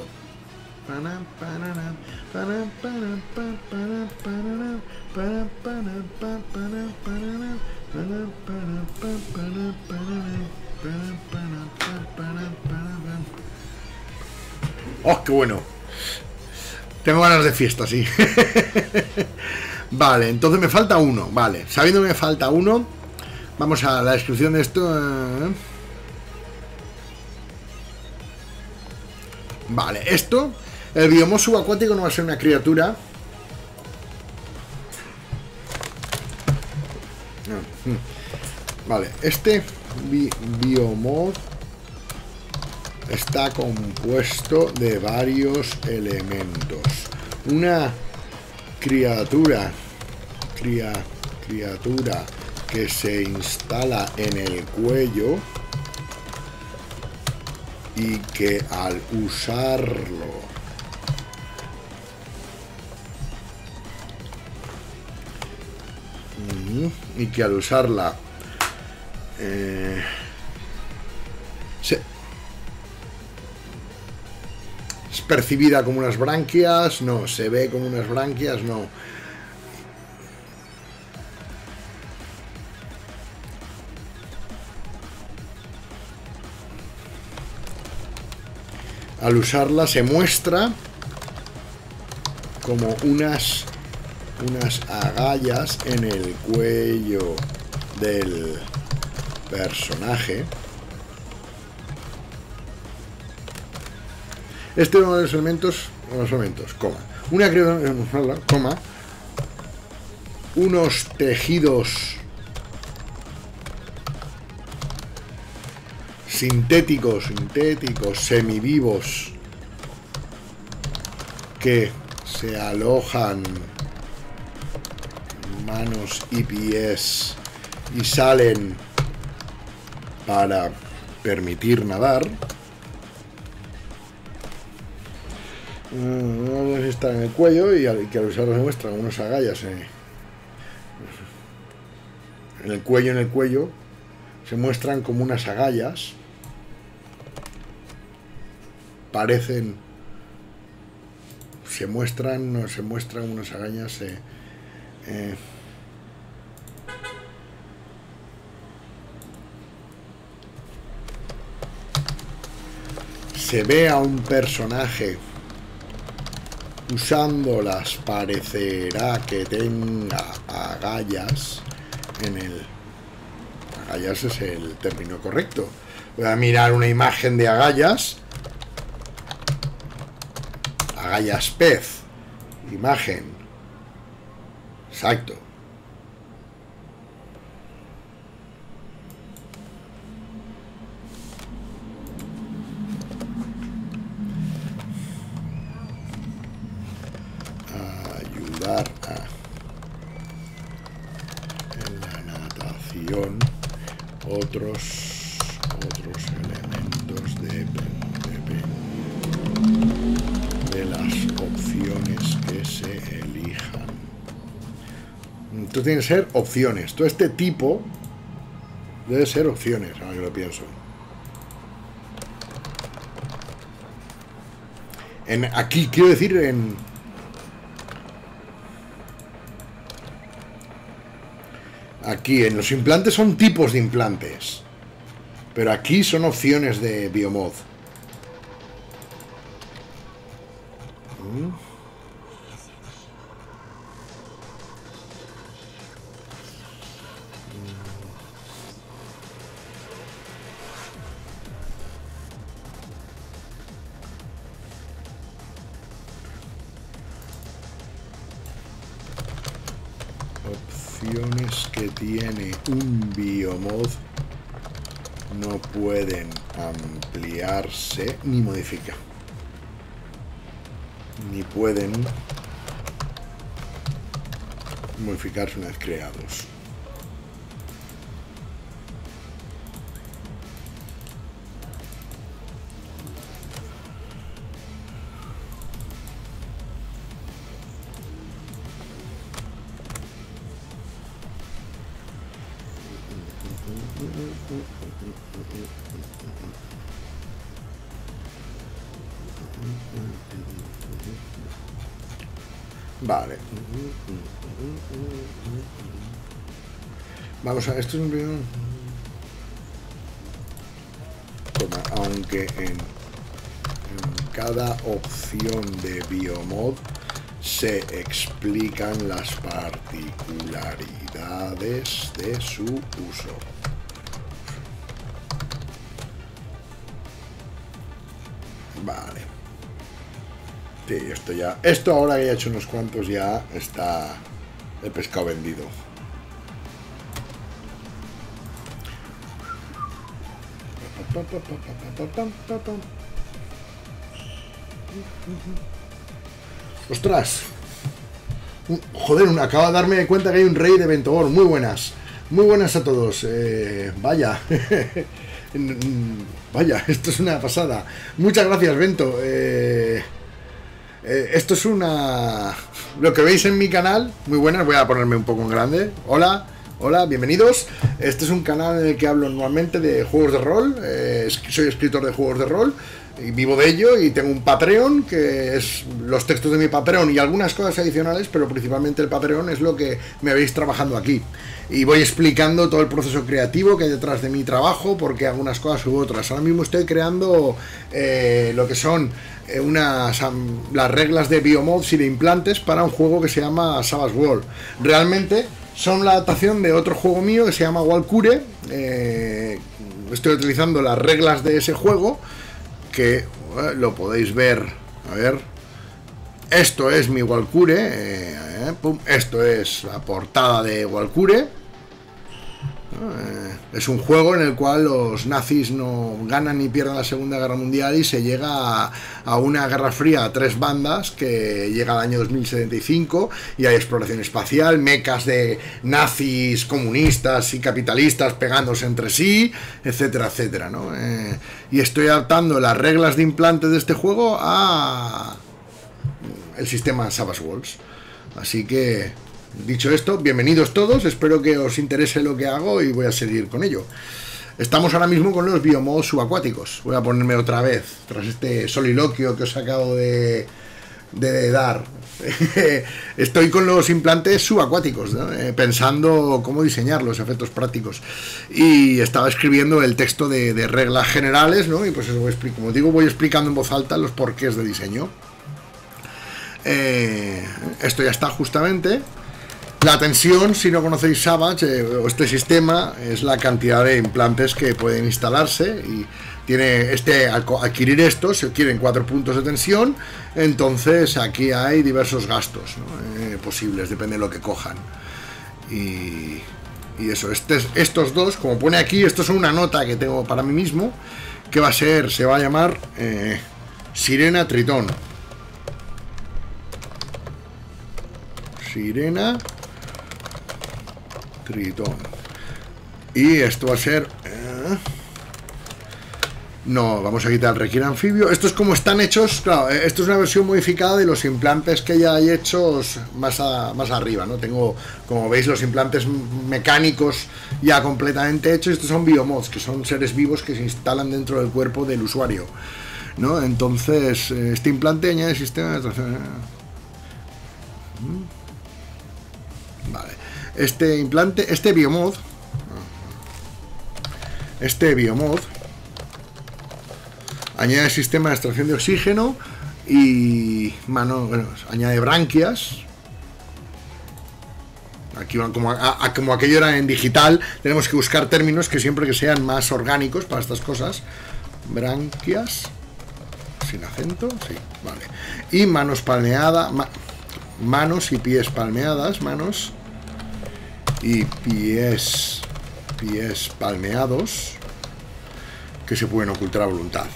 Speaker 2: ¡Oh, qué bueno! Tengo ganas de fiesta, sí. Vale, entonces me falta uno. Vale, sabiendo que me falta uno, vamos a la descripción de esto. Vale, esto, el biomos subacuático no va a ser una criatura. Vale, este bi biomod está compuesto de varios elementos. Una criatura, cria, criatura que se instala en el cuello y que al usarlo y que al usarla eh, se es percibida como unas branquias, no, se ve como unas branquias, no. Al usarla se muestra como unas unas agallas en el cuello del personaje. Este es uno de los elementos, los elementos, coma, una criatura, coma, unos tejidos sintéticos, sintéticos, semivivos que se alojan manos y pies y salen para permitir nadar. Uh, está en el cuello y al, que al usarlo se muestran unas agallas eh. en el cuello, en el cuello se muestran como unas agallas, parecen, se muestran, no se muestran unas agallas eh, eh, se ve a un personaje usándolas, parecerá que tenga agallas en el... Agallas es el término correcto. Voy a mirar una imagen de agallas. Agallas pez. Imagen. Exacto. Ayudar a en la natación otros otros elementos dependen de las opciones que se elijan. Esto tiene que ser opciones. Todo este tipo debe ser opciones, ahora que lo pienso. En, aquí, quiero decir, en... Aquí, en los implantes son tipos de implantes. Pero aquí son opciones de biomod. ¿Mm? Opciones que tiene un biomod no pueden ampliarse ni modificar, ni pueden modificarse una vez creados. Vale. Vamos a... Esto es un video... Toma, aunque en, en cada opción de biomod se explican las particularidades de su uso. Vale. Sí, esto ya... Esto ahora que he hecho unos cuantos ya está el pescado vendido. ¡Ostras! Joder, acabo de darme cuenta que hay un rey de Ventogor. Muy buenas. Muy buenas a todos. Eh, vaya. Vaya, esto es una pasada. Muchas gracias, Vento. Eh... Eh, esto es una... Lo que veis en mi canal, muy buenas, voy a ponerme un poco en grande. Hola, hola, bienvenidos. Este es un canal en el que hablo normalmente de juegos de rol. Eh, soy escritor de juegos de rol y vivo de ello, y tengo un Patreon, que es los textos de mi Patreon y algunas cosas adicionales, pero principalmente el Patreon es lo que me veis trabajando aquí. Y voy explicando todo el proceso creativo que hay detrás de mi trabajo, porque algunas cosas u otras. Ahora mismo estoy creando eh, lo que son eh, unas um, las reglas de biomods y de implantes para un juego que se llama Savage World. Realmente son la adaptación de otro juego mío que se llama Walkure. Eh, estoy utilizando las reglas de ese juego, que eh, lo podéis ver. A ver, esto es mi Walkure. Eh, eh, pum, esto es la portada de Walkure. Eh, es un juego en el cual los nazis no ganan ni pierden la Segunda Guerra Mundial y se llega a, a una guerra fría a tres bandas que llega al año dos mil setenta y cinco, y hay exploración espacial, mechas de nazis, comunistas y capitalistas pegándose entre sí, etcétera, etcétera, ¿no? Eh, y estoy adaptando las reglas de implante de este juego a el sistema Savage Worlds. Así que, dicho esto, bienvenidos todos, espero que os interese lo que hago y voy a seguir con ello. Estamos ahora mismo con los biomods subacuáticos. Voy a ponerme otra vez, tras este soliloquio que os acabo de, de dar. Estoy con los implantes subacuáticos, ¿no? eh, pensando cómo diseñar los efectos prácticos. Y estaba escribiendo el texto de, de reglas generales, ¿no? Y pues eso voy a explicar, como digo, voy explicando en voz alta los porqués de diseño. Eh, esto ya está justamente. La tensión, si no conocéis Savage eh, o este sistema, es la cantidad de implantes que pueden instalarse, y tiene este, al adquirir esto se adquieren cuatro puntos de tensión. Entonces aquí hay diversos gastos, ¿no? eh, posibles, depende de lo que cojan. Y, y eso, este, estos dos, como pone aquí, esto es una nota que tengo para mí mismo, que va a ser, se va a llamar eh, Sirena Tritón. Sirena Tritón. Y esto va a ser eh, No, vamos a quitar el requiere anfibio. Estos como están hechos, claro, esto es una versión modificada de los implantes que ya hay hechos más, a, más arriba, ¿no? Tengo, como veis, los implantes mecánicos ya completamente hechos. Estos son biomods, que son seres vivos que se instalan dentro del cuerpo del usuario, ¿no? Entonces, este implante añade sistema de tracción. Vale. Este implante, este biomod, este biomod añade sistema de extracción de oxígeno y mano, bueno, añade branquias. Aquí como, a, a, como aquello era en digital, tenemos que buscar términos que siempre que sean más orgánicos para estas cosas. Branquias, sin acento, sí, vale. Y manos palmeadas, ma, manos y pies palmeadas, manos y pies, pies palmeados que se pueden ocultar a voluntad.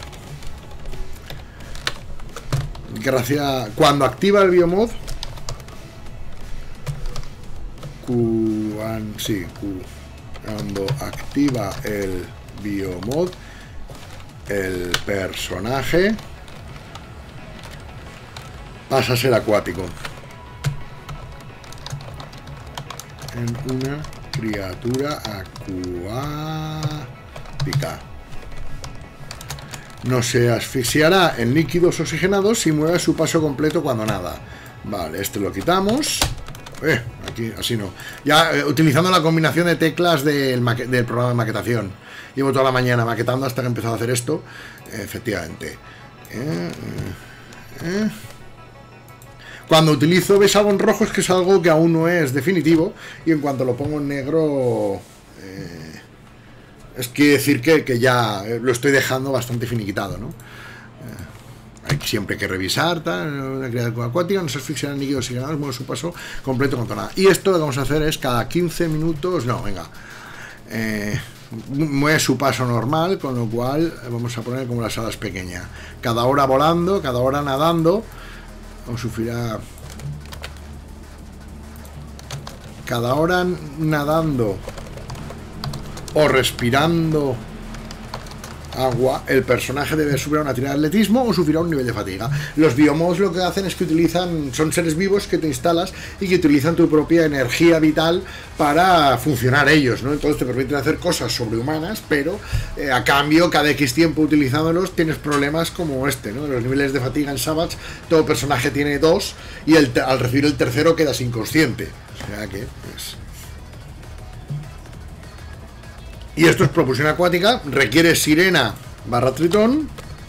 Speaker 2: Gracias, cuando activa el biomod, cuando, sí, cuando activa el biomod, el personaje pasa a ser acuático en una criatura acuática. No se asfixiará en líquidos oxigenados si mueve su paso completo cuando nada. Vale, este lo quitamos. Eh, aquí, así no. Ya eh, utilizando la combinación de teclas del, del programa de maquetación. Llevo toda la mañana maquetando hasta que he empezado a hacer esto. Eh, efectivamente. Eh, eh, eh. Cuando utilizo ves algo en rojo es que es algo que aún no es definitivo. Y en cuanto lo pongo en negro... Eh, es quiere decir que, que ya lo estoy dejando bastante finiquitado, ¿no? Eh, hay siempre que revisar, tal, una criatura acuática, no se asfixiará en líquidos oxigenados, mueve su paso completo contra nada. Y esto lo que vamos a hacer es cada quince minutos, no, venga, eh, mueve su paso normal, con lo cual vamos a poner como las alas pequeñas. Cada hora volando, cada hora nadando, o sufrirá... Cada hora nadando o respirando agua, el personaje debe superar una tirada de atletismo o sufrirá un nivel de fatiga. Los biomods lo que hacen es que utilizan, son seres vivos que te instalas y que utilizan tu propia energía vital para funcionar ellos, ¿no? Entonces te permiten hacer cosas sobrehumanas, pero eh, a cambio, cada X tiempo utilizándolos tienes problemas como este, ¿no? Los niveles de fatiga en Savage, todo personaje tiene dos y el, al recibir el tercero quedas inconsciente. O sea que, pues... Y esto es propulsión acuática, requiere sirena barra tritón.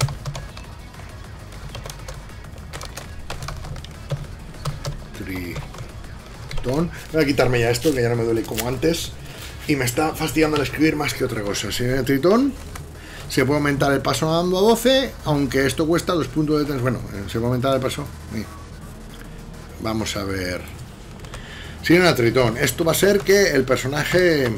Speaker 2: Tritón. Voy a quitarme ya esto, que ya no me duele como antes. Y me está fastidiando el escribir más que otra cosa. Sirena tritón. Se puede aumentar el paso nadando a doce, aunque esto cuesta dos puntos de tres. Bueno, se puede aumentar el paso. Vamos a ver. Sirena tritón. Esto va a ser que el personaje...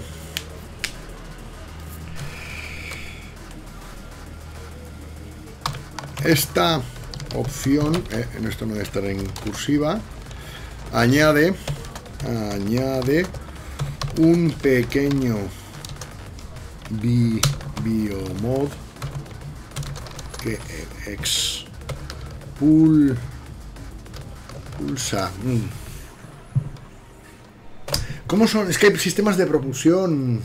Speaker 2: Esta opción, eh, en esto no debe estar en cursiva, añade, añade un pequeño bi, biomod que expul, pulsa. Mm. ¿Cómo son? Es que hay sistemas de propulsión.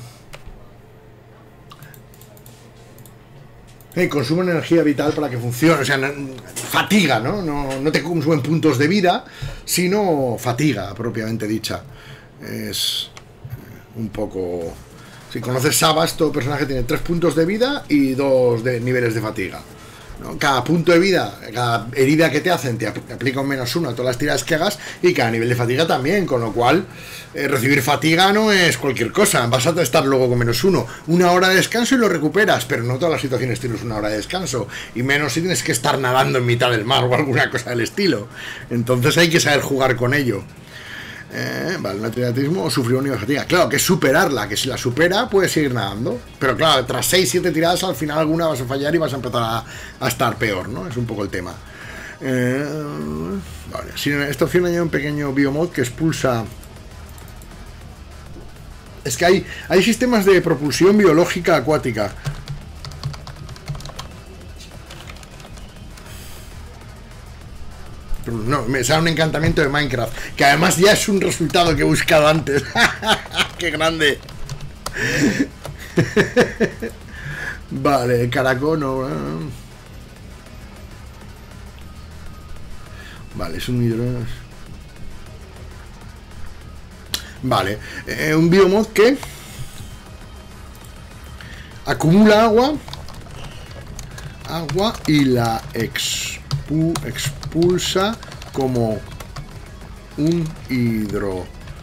Speaker 2: Eh, consumen energía vital para que funcione, o sea, no, fatiga, ¿no? ¿no? No te consumen puntos de vida, sino fatiga, propiamente dicha. Es un poco... Si conoces Savage, todo personaje tiene tres puntos de vida y dos de niveles de fatiga, ¿no? Cada punto de vida, cada herida que te hacen te aplica un menos uno a todas las tiradas que hagas y cada nivel de fatiga también, con lo cual eh, recibir fatiga no es cualquier cosa, vas a estar luego con menos uno, una hora de descanso y lo recuperas, pero no todas las situaciones tienes una hora de descanso, y menos si tienes que estar nadando en mitad del mar o alguna cosa del estilo, entonces hay que saber jugar con ello. Eh, vale, un atletismo o sufrir un nivel de fatiga. Claro, que es superarla, que si la supera puedes seguir nadando. Pero claro, tras seis siete tiradas al final alguna vas a fallar y vas a empezar a, a estar peor, ¿no? Es un poco el tema. Eh, vale, si en esta opción añade un pequeño biomod que expulsa... Es que hay, hay sistemas de propulsión biológica acuática. No, me sale un encantamiento de Minecraft, que además ya es un resultado que he buscado antes. ¡Qué grande! Vale, caracono. Vale, es un hidro... Vale, eh, un biomod que acumula agua agua y la expu expulsa como un hidrojet,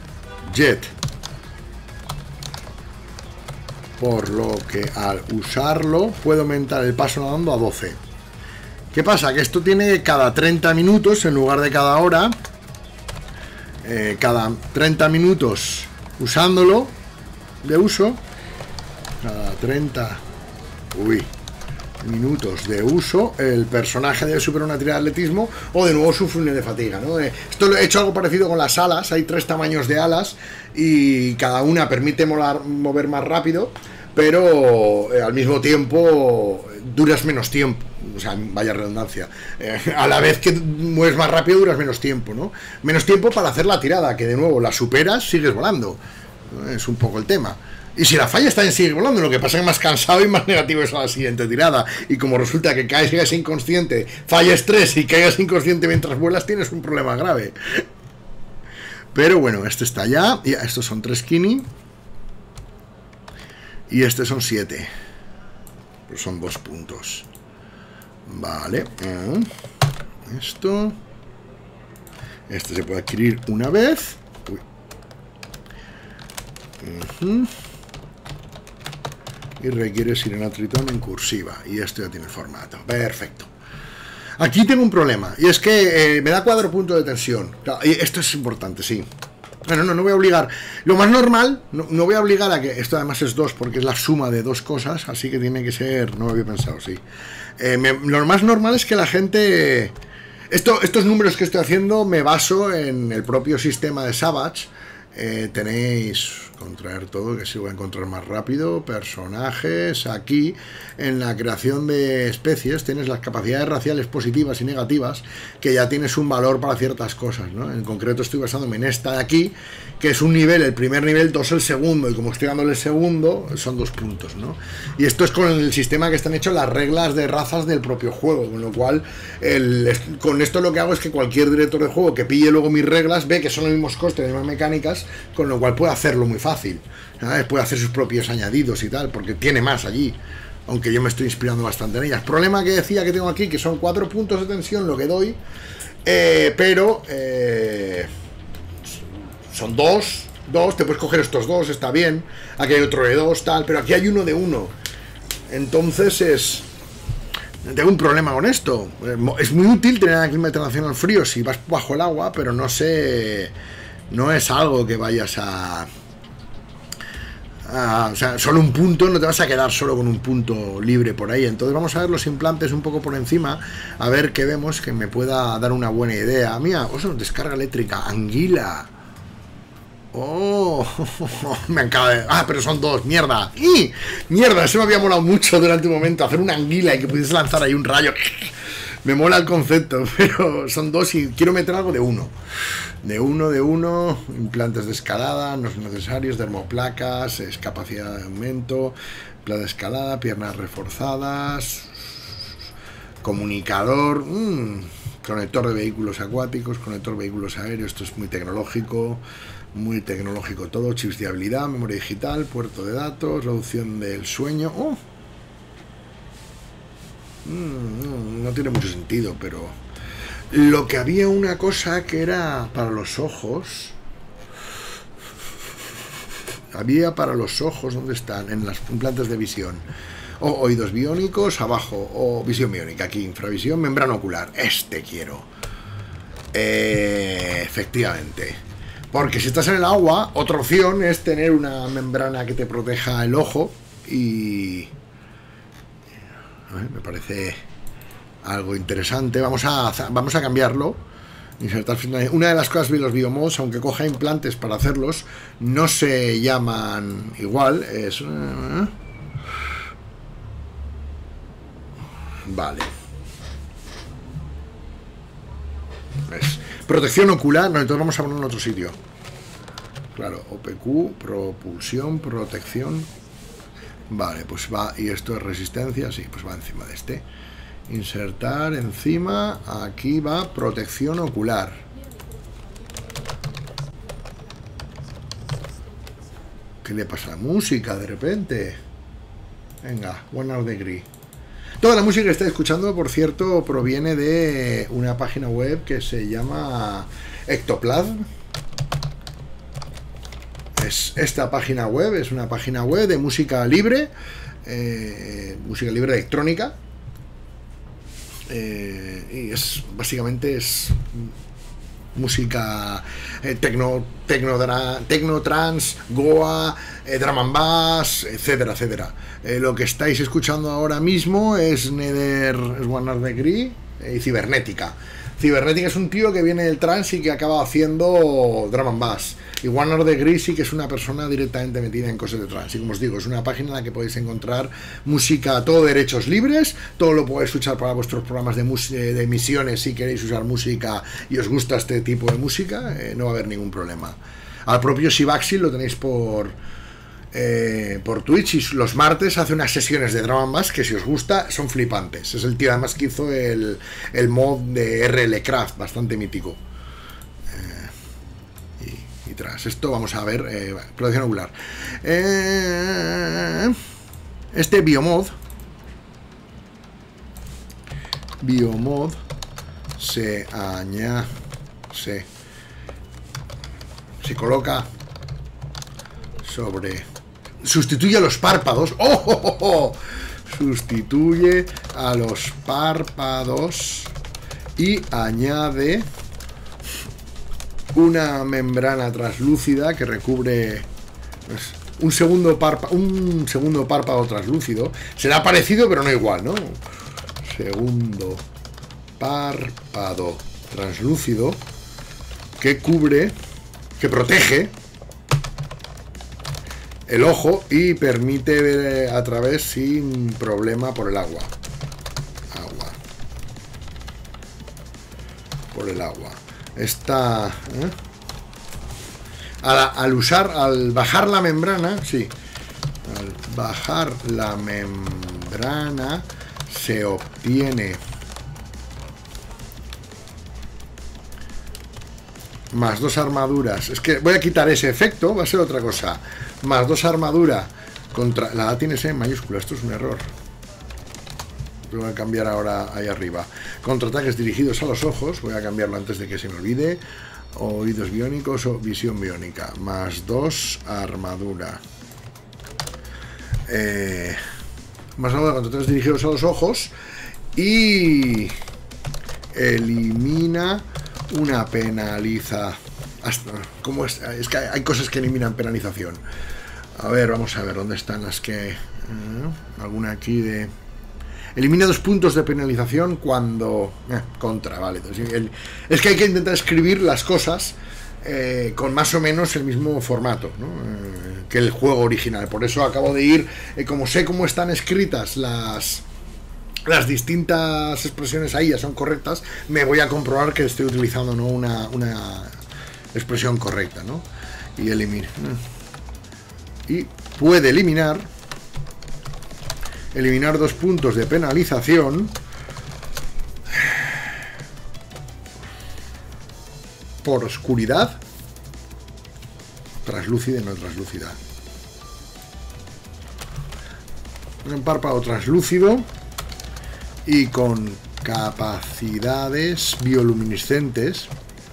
Speaker 2: por lo que al usarlo puede aumentar el paso nadando a doce. ¿Qué pasa? Que esto tiene cada treinta minutos en lugar de cada hora. Eh, cada treinta minutos usándolo de uso, cada treinta uy, minutos de uso, el personaje debe superar una tirada de atletismo o de nuevo sufre un de fatiga, ¿no? Eh, esto lo he hecho algo parecido con las alas. Hay tres tamaños de alas y cada una permite molar, mover más rápido, pero eh, al mismo tiempo duras menos tiempo. O sea, vaya redundancia. Eh, a la vez que mueves más rápido, duras menos tiempo, ¿no? Menos tiempo para hacer la tirada, que de nuevo la superas, sigues volando. Es un poco el tema. Y si la fallas, también sigues volando. Lo que pasa es que más cansado y más negativo es a la siguiente tirada. Y como resulta que caes y caes inconsciente, falles tres y caigas inconsciente mientras vuelas, tienes un problema grave. Pero bueno, este está ya. Y estos son tres Kini. Y este son siete. Pues son dos puntos. Vale, esto, este se puede adquirir una vez. Uy. Uh-huh. Y requiere Sirena Tritón en cursiva. Y esto ya tiene el formato. Perfecto. Aquí tengo un problema. Y es que eh, me da cuatro puntos de tensión. Claro, y esto es importante, sí. Bueno, no, no voy a obligar. Lo más normal, no, no voy a obligar a que... Esto además es dos, porque es la suma de dos cosas. Así que tiene que ser... No lo había pensado, sí. Eh, me, lo más normal es que la gente... Esto, estos números que estoy haciendo me baso en el propio sistema de Savage. Eh, tenéis... Contraer todo, que si voy a encontrar más rápido. Personajes. Aquí, en la creación de especies, tienes las capacidades raciales positivas y negativas, que ya tienes un valor para ciertas cosas, ¿no? En concreto estoy basándome en esta de aquí, que es un nivel, el primer nivel, dos el segundo, y como estoy dándole el segundo, son dos puntos, ¿no? Y esto es con el sistema que están hechos las reglas de razas del propio juego, con lo cual, el, con esto lo que hago es que cualquier director de juego que pille luego mis reglas, ve que son los mismos costes, las mismas mecánicas, con lo cual puede hacerlo muy fácil, ¿sabes? Puede hacer sus propios añadidos y tal, porque tiene más allí, aunque yo me estoy inspirando bastante en ellas. Problema que decía que tengo aquí, que son cuatro puntos de tensión lo que doy, eh, pero eh, son dos, dos, te puedes coger estos dos, está bien, aquí hay otro de dos, tal, pero aquí hay uno de uno, entonces es... Tengo un problema con esto. Es muy útil tener la climatización al frío si vas bajo el agua, pero no sé... No es algo que vayas a... a o sea, solo un punto, no te vas a quedar solo con un punto libre por ahí. Entonces vamos a ver los implantes un poco por encima, a ver qué vemos que me pueda dar una buena idea. Mira, oso, descarga eléctrica, anguila. Oh, me acaba de... Ah, pero son dos, mierda. ¡Y! Mierda, eso me había molado mucho durante un momento, hacer una anguila y que pudiese lanzar ahí un rayo. Me mola el concepto, pero son dos y quiero meter algo de uno. De uno, de uno, implantes de escalada, no son necesarios, dermoplacas, es capacidad de aumento, plan de escalada, piernas reforzadas, comunicador, mmm, conector de vehículos acuáticos, conector de vehículos aéreos, esto es muy tecnológico. Muy tecnológico todo, chips de habilidad, memoria digital, puerto de datos, reducción del sueño. ¡Oh! Mm, no tiene mucho sentido, pero... Lo que había una cosa que era para los ojos... Había para los ojos, ¿dónde están? En las implantes de visión. O oídos biónicos, abajo, o visión biónica, aquí, infravisión, membrana ocular. Este quiero. Eh, efectivamente. Porque si estás en el agua, otra opción es tener una membrana que te proteja el ojo y... A ver, me parece algo interesante. Vamos a, vamos a cambiarlo. Insertar final. Una de las cosas de los biomods, aunque coja implantes para hacerlos, no se llaman igual. Es... Vale. Es protección ocular. No, entonces vamos a poner en otro sitio. Claro, O P Q, propulsión, protección. Vale, pues va. Y esto es resistencia. Sí, pues va encima de este. Insertar encima. Aquí va protección ocular. ¿Qué le pasa a la música de repente? Venga, one hour degree. Toda la música que estáis escuchando, por cierto, proviene de una página web que se llama Ectoplasm. Es esta página web, es una página web de música libre, eh, música libre electrónica. Eh, y es básicamente es música eh, tecno, tecno, tecno, trance, goa, eh, drum and bass, etcétera, etcétera. Eh, lo que estáis escuchando ahora mismo es Nether, es One Hour Degree eh, y Cibernética. Cibernética es un tío que viene del trance y que acaba haciendo drum and bass. Y One Hour Degree sí que es una persona directamente metida en cosas de trance. Y como os digo, es una página en la que podéis encontrar música, todo derechos libres, todo lo podéis usar para vuestros programas de, de emisiones si queréis usar música y os gusta este tipo de música, eh, no va a haber ningún problema. Al propio Shivaxi lo tenéis por... Eh, por Twitch y los martes hace unas sesiones de drum and bass que si os gusta son flipantes. Es el tío además que hizo el, el mod de R L Craft, bastante mítico. Eh, y, y tras esto vamos a ver eh, protección ocular. Eh, este biomod biomod se añade se, se coloca sobre... Sustituye a los párpados. ¡Oh, oh, oh, oh! Sustituye a los párpados y añade una membrana translúcida que recubre pues, un segundo párpado, un segundo párpado translúcido. Será parecido, pero no igual, ¿no? Segundo párpado translúcido que cubre, que protege el ojo y permite ver a través sin problema por el agua. Agua. Por el agua. Esta... ¿eh? Al, al usar, al bajar la membrana, sí. Al bajar la membrana se obtiene más dos armaduras. Es que voy a quitar ese efecto, va a ser otra cosa. Más dos armadura contra... La A tiene ese en mayúscula, esto es un error. Lo voy a cambiar ahora ahí arriba. Contraataques dirigidos a los ojos, voy a cambiarlo antes de que se me olvide. Oídos biónicos o visión biónica. Más dos armadura. Eh, más armadura, contraataques dirigidos a los ojos. Y elimina una penaliza. Hasta, ¿cómo es? Es que hay cosas que eliminan penalización. A ver, vamos a ver dónde están las que... Eh, alguna aquí de... Elimina dos puntos de penalización cuando... Eh, contra, vale. Entonces, el, es que hay que intentar escribir las cosas eh, con más o menos el mismo formato, ¿no? eh, que el juego original. Por eso acabo de ir... Eh, como sé cómo están escritas las... Las distintas expresiones ahí ya son correctas, me voy a comprobar que estoy utilizando, ¿no? una... una expresión correcta, ¿no? Y elimina. Y puede eliminar eliminar dos puntos de penalización por oscuridad, translúcida y no translúcida. Un párpado translúcido y con capacidades bioluminiscentes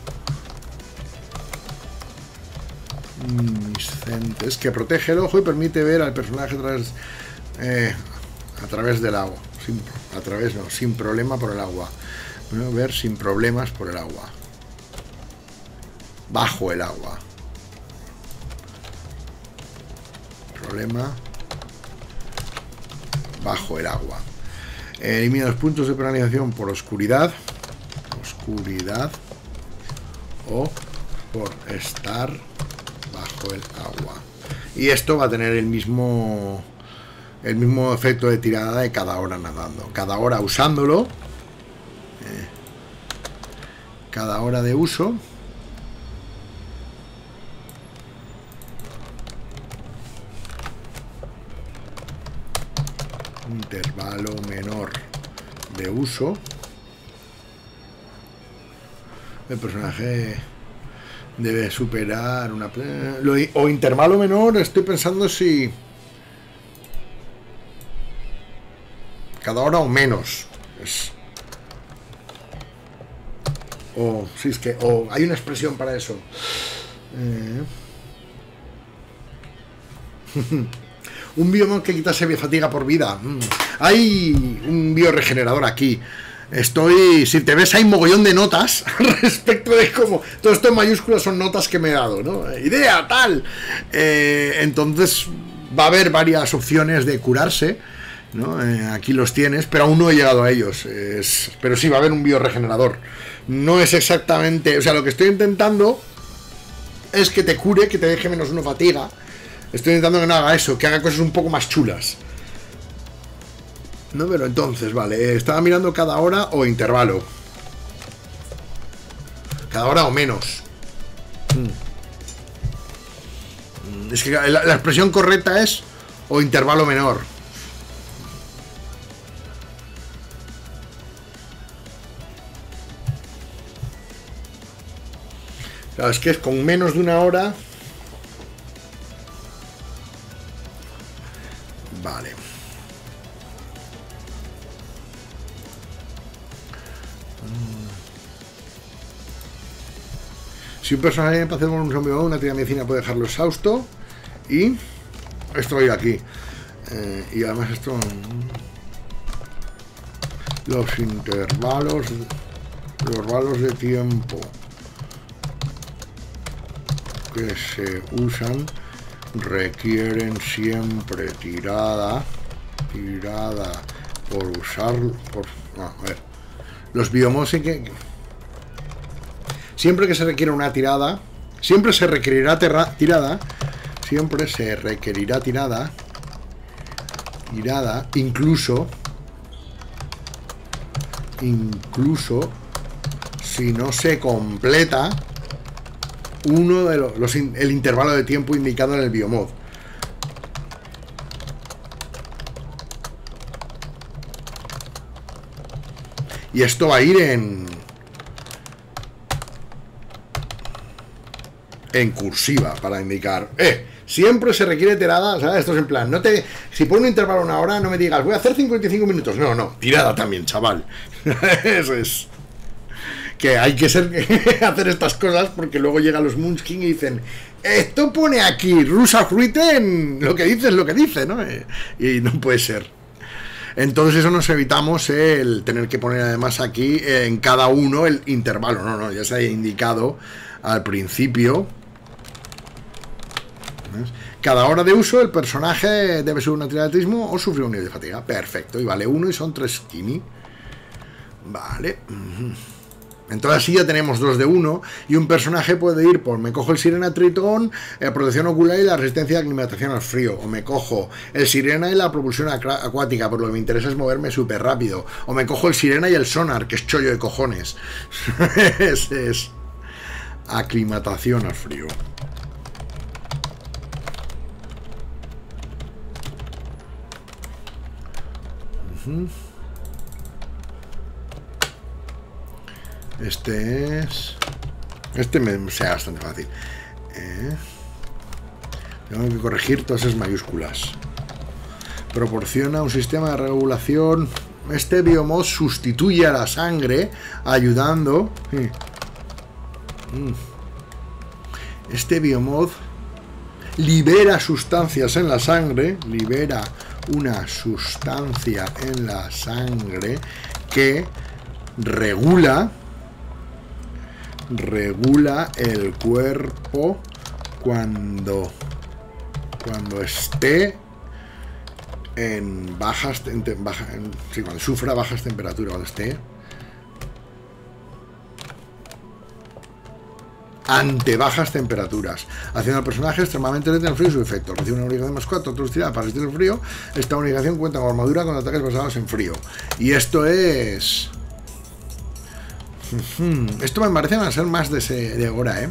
Speaker 2: luminiscentes que protege el ojo y permite ver al personaje a través, eh, a través del agua. Sin, a través, no, sin problema por el agua. Bueno, ver sin problemas por el agua. Bajo el agua. Problema. Bajo el agua. Elimina los puntos de penalización por oscuridad. Oscuridad. O por estar bajo el agua. Y esto va a tener el mismo el mismo efecto de tirada de cada hora nadando. Cada hora usándolo cada hora de uso. Intervalo menor de uso. El personaje debe superar una... O intervalo menor, estoy pensando si... cada hora o menos. Es... O, sí, es que... O hay una expresión para eso. Eh... Un biomod que quitase fatiga por vida. Mm. Hay un bioregenerador aquí. Estoy... Si te ves, hay mogollón de notas respecto de cómo... Todo esto en mayúsculas son notas que me he dado, ¿no? Idea, tal. Eh, entonces va a haber varias opciones de curarse, ¿no? Eh, aquí los tienes, pero aún no he llegado a ellos. Es... Pero sí, va a haber un bioregenerador. No es exactamente... O sea, lo que estoy intentando es que te cure, que te deje menos uno fatiga. Estoy intentando que no haga eso, que haga cosas un poco más chulas. No, pero entonces, vale, estaba mirando cada hora o intervalo. Cada hora o menos. Mm. Es que la, la expresión correcta es o intervalo menor. Claro, es que es con menos de una hora. Vale. Si un personaje en paz con un zombie o una tira de medicina puede dejarlo exhausto. Y esto va a ir aquí. Eh, y además esto... Los intervalos... Los intervalos de tiempo que se usan requieren siempre tirada tirada por usar por no, a ver, los biomods que siempre que se requiera una tirada siempre se requerirá terra, tirada siempre se requerirá tirada tirada incluso incluso si no se completa uno de los, los el intervalo de tiempo indicado en el biomod. Y esto va a ir en en cursiva para indicar, eh, siempre se requiere tirada, o sea, esto es en plan, no te, si pone un intervalo una hora, no me digas, voy a hacer cincuenta y cinco minutos, no, no, tirada también, chaval. Eso es. Que hay que ser hacer estas cosas porque luego llegan los Munchkin y dicen, esto pone aquí, rules are written, lo que dice es lo que dice, ¿no? Y no puede ser. Entonces eso nos evitamos el tener que poner además aquí en cada uno el intervalo, no, no, ya se ha indicado al principio. ¿Ves? Cada hora de uso el personaje debe ser un atletismo o sufrir un nivel de fatiga. Perfecto, y vale uno y son tres skinny. Vale. Entonces así ya tenemos dos de uno y un personaje puede ir por me cojo el Sirena Tritón, eh, protección ocular y la resistencia de aclimatación al frío, o me cojo el Sirena y la propulsión acuática, por lo que me interesa es moverme súper rápido, o me cojo el Sirena y el sonar, que es chollo de cojones. Ese es aclimatación al frío. Uh-huh. Este es... Este me sea bastante fácil. Eh, tengo que corregir todas esas mayúsculas. Proporciona un sistema de regulación. Este biomod sustituye a la sangre, ayudando... Este biomod libera sustancias en la sangre. Libera una sustancia en la sangre que regula... regula el cuerpo cuando cuando esté en bajas en, baja, en, sí, cuando sufra bajas temperaturas, cuando esté ante bajas temperaturas, haciendo al personaje extremadamente lento al frío y su efecto. Recibe una bonificación de más cuatro, otra hostilidad para resistir el frío. Esta bonificación cuenta con armadura con ataques basados en frío. Y esto es... Esto me parece van a ser más de, ese, de hora, ¿eh?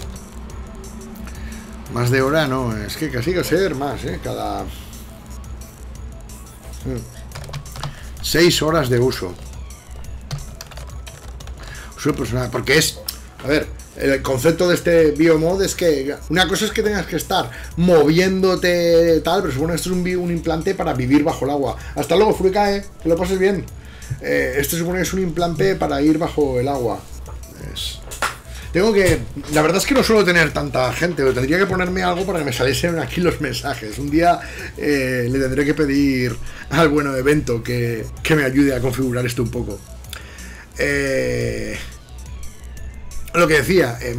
Speaker 2: Más de hora no, es que casi que ser más, ¿eh? Cada... Seis horas de uso. Uso personal, porque es... A ver, el concepto de este biomod es que una cosa es que tengas que estar moviéndote tal, pero supone que esto es un, un implante para vivir bajo el agua. Hasta luego, Furukae, que lo pases bien. Eh, esto supone que es un implante para ir bajo el agua. Es... Tengo que... La verdad es que no suelo tener tanta gente, pero tendría que ponerme algo para que me saliesen aquí los mensajes. Un día eh, le tendré que pedir al bueno de Bento que, que me ayude a configurar esto un poco. Eh... Lo que decía, eh,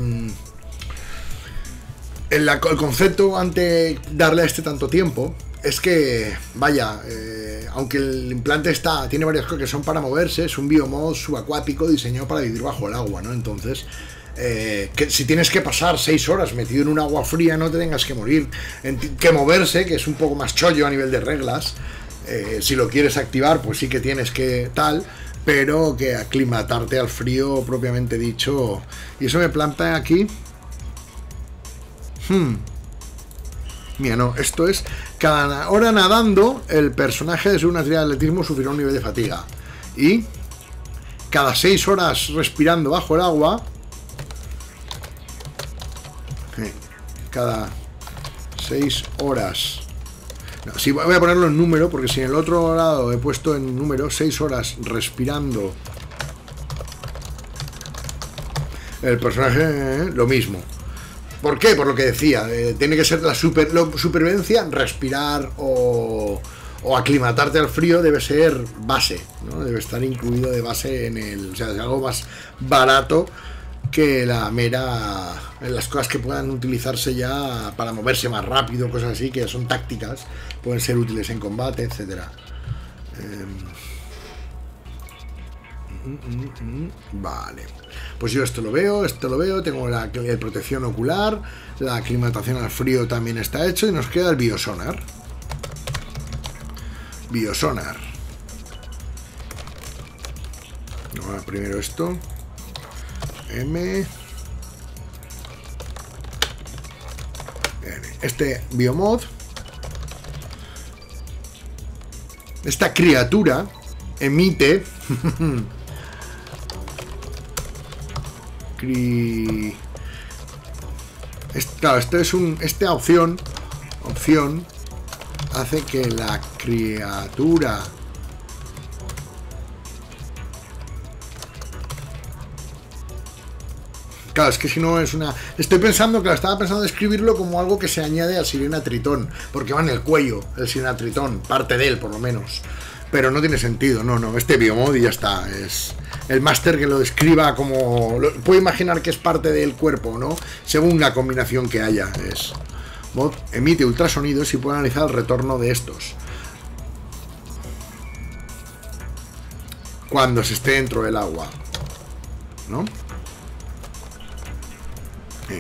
Speaker 2: el, el concepto ante darle a este tanto tiempo es que, vaya, eh, aunque el implante está tiene varias cosas que son para moverse, es un biomod subacuático diseñado para vivir bajo el agua, ¿no? Entonces, eh, que si tienes que pasar seis horas metido en un agua fría, no te tengas que morir, que moverse, que es un poco más chollo a nivel de reglas. Eh, si lo quieres activar, pues sí que tienes que tal... pero que aclimatarte al frío propiamente dicho. Y eso me planta aquí. Hmm. Mira, no, esto es cada hora nadando el personaje de una tirada de atletismo sufrirá un nivel de fatiga. Y cada seis horas respirando bajo el agua, cada seis horas. No, sí, voy a ponerlo en número, porque si en el otro lado he puesto en número seis horas respirando el personaje, eh, lo mismo. ¿Por qué? Por lo que decía, eh, tiene que ser la super, lo, supervivencia, respirar o, o aclimatarte al frío debe ser base, ¿no? Debe estar incluido de base en el... O sea, es algo más barato que la mera... Las cosas que puedan utilizarse ya para moverse más rápido, cosas así, que son tácticas, pueden ser útiles en combate, etcétera. Eh, mm, mm, mm, vale. Pues yo esto lo veo, esto lo veo, tengo la, la protección ocular, la aclimatación al frío también está hecho y nos queda el biosonar. Biosonar. Ahora primero esto. M. Este biomod, esta criatura emite cri... es, claro, esto es un esta opción opción hace que la criatura Claro, es que si no es una... Estoy pensando que lo estaba pensando de escribirlo como algo que se añade al Sirena Tritón, porque va en el cuello el Sirena Tritón, parte de él por lo menos. Pero no tiene sentido, no, no, este biomod y ya está. Es el máster que lo describa como... Lo, puedo imaginar que es parte del cuerpo, ¿no? Según la combinación que haya. Es mod emite ultrasonidos y puede analizar el retorno de estos cuando se esté dentro del agua, ¿no? Bien.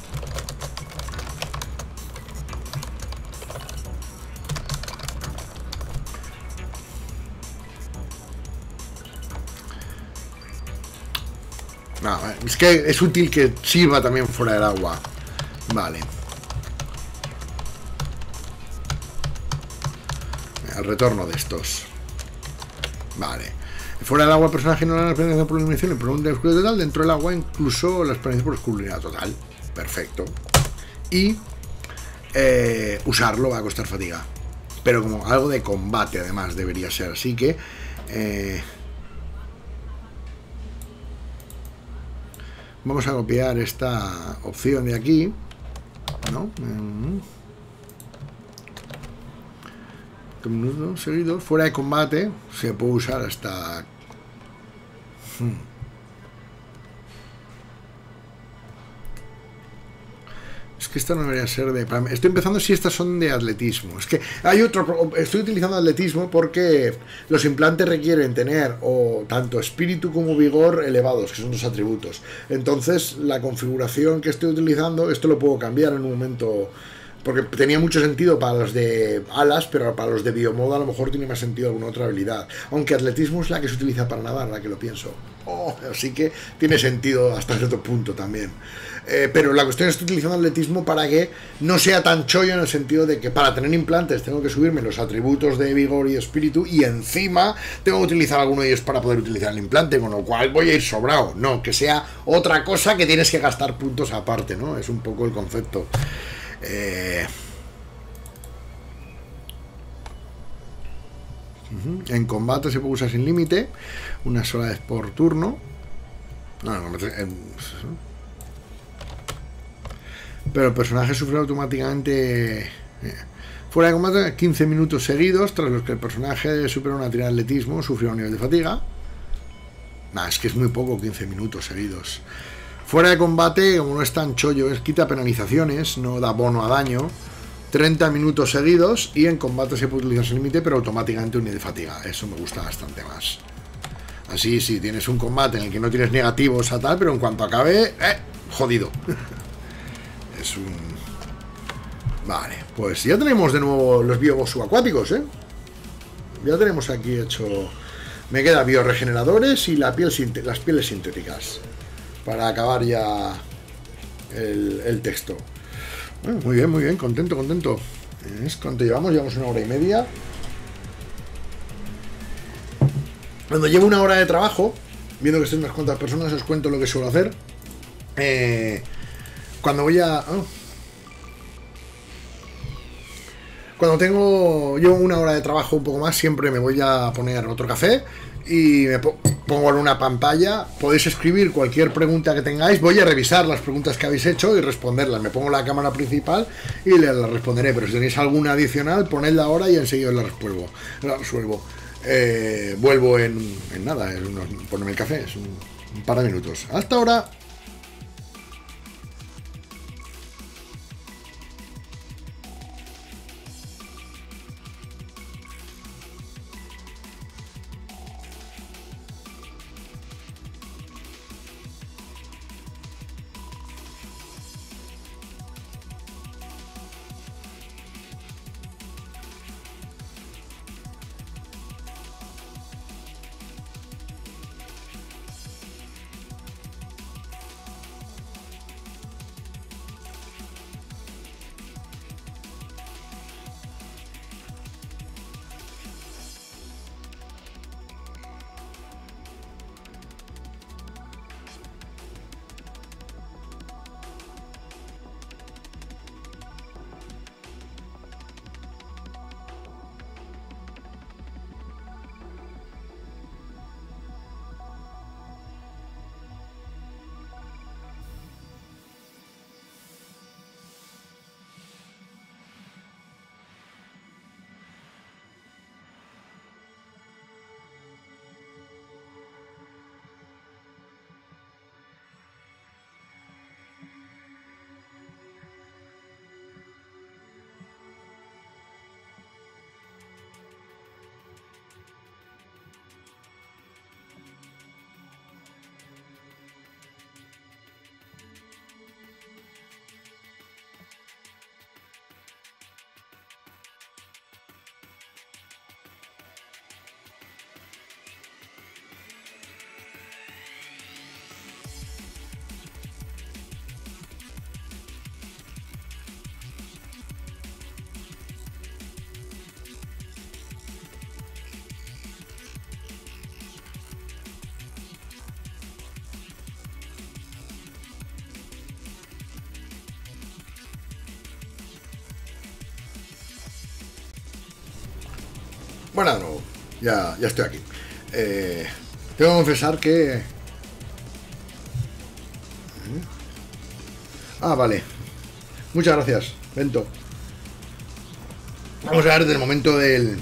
Speaker 2: No, es que es útil que sirva también fuera del agua. Vale. El retorno de estos. Vale. Fuera del agua el personaje no la experiencia por eliminación, pero un descuido total, dentro del agua incluso la experiencia por oscuridad total. Perfecto. Y eh, usarlo va a costar fatiga. Pero como algo de combate además debería ser. Así que eh, vamos a copiar esta opción de aquí, ¿no? Minuto seguido, fuera de combate se puede usar hasta hmm. Es que esta no debería ser de... Estoy empezando si estas son de atletismo. Es que hay otro... Estoy utilizando atletismo porque los implantes requieren tener o tanto espíritu como vigor elevados, que son dos atributos. Entonces la configuración que estoy utilizando, esto lo puedo cambiar en un momento porque tenía mucho sentido para los de alas, pero para los de biomodo a lo mejor tiene más sentido alguna otra habilidad. Aunque atletismo es la que se utiliza para nadar, la que lo pienso. Oh, así que tiene sentido hasta cierto punto también. Eh, pero la cuestión es que estoy utilizando atletismo para que no sea tan chollo, en el sentido de que para tener implantes tengo que subirme los atributos de vigor y espíritu, y encima tengo que utilizar alguno de ellos para poder utilizar el implante, con lo cual voy a ir sobrado. No, que sea otra cosa que tienes que gastar puntos aparte, ¿no? Es un poco el concepto. Eh... Uh-huh. En combate se puede usar sin límite, una sola vez por turno. No, en combate, eh... pero el personaje sufre automáticamente eh, fuera de combate quince minutos seguidos, tras los que el personaje supera una tirada de atletismo, sufre un nivel de fatiga. Nah, es que es muy poco, quince minutos seguidos. Fuera de combate, como no es tan chollo, es quita penalizaciones, no da bono a daño. treinta minutos seguidos, y en combate se puede utilizar sin límite, pero automáticamente un nivel de fatiga. Eso me gusta bastante más. Así, si tienes un combate en el que no tienes negativos a tal, pero en cuanto acabe, eh, jodido. Es un... Vale, pues ya tenemos de nuevo los biomos subacuáticos, ¿eh? Ya tenemos aquí hecho... Me queda bioregeneradores y la piel sinte... las pieles sintéticas, para acabar ya el, el texto. Bueno, muy bien, muy bien, contento, contento. ¿Es cuánto llevamos? Llevamos una hora y media. Cuando llevo una hora de trabajo, viendo que estoy unas cuantas personas, os cuento lo que suelo hacer. Eh... Cuando voy a... Oh. Cuando tengo yo una hora de trabajo, un poco más, siempre me voy a poner otro café y me po pongo en una pantalla. Podéis escribir cualquier pregunta que tengáis. Voy a revisar las preguntas que habéis hecho y responderlas. Me pongo la cámara principal y les las responderé. Pero si tenéis alguna adicional, ponedla ahora y enseguida la resuelvo. La resuelvo. Eh, vuelvo en, en nada, en unos, ponerme el café. Es un, un par de minutos. Hasta ahora. Bueno, de nuevo, ya, ya estoy aquí. Eh, tengo que confesar que... Ah, vale. Muchas gracias, Bento. Vamos a ver del momento del...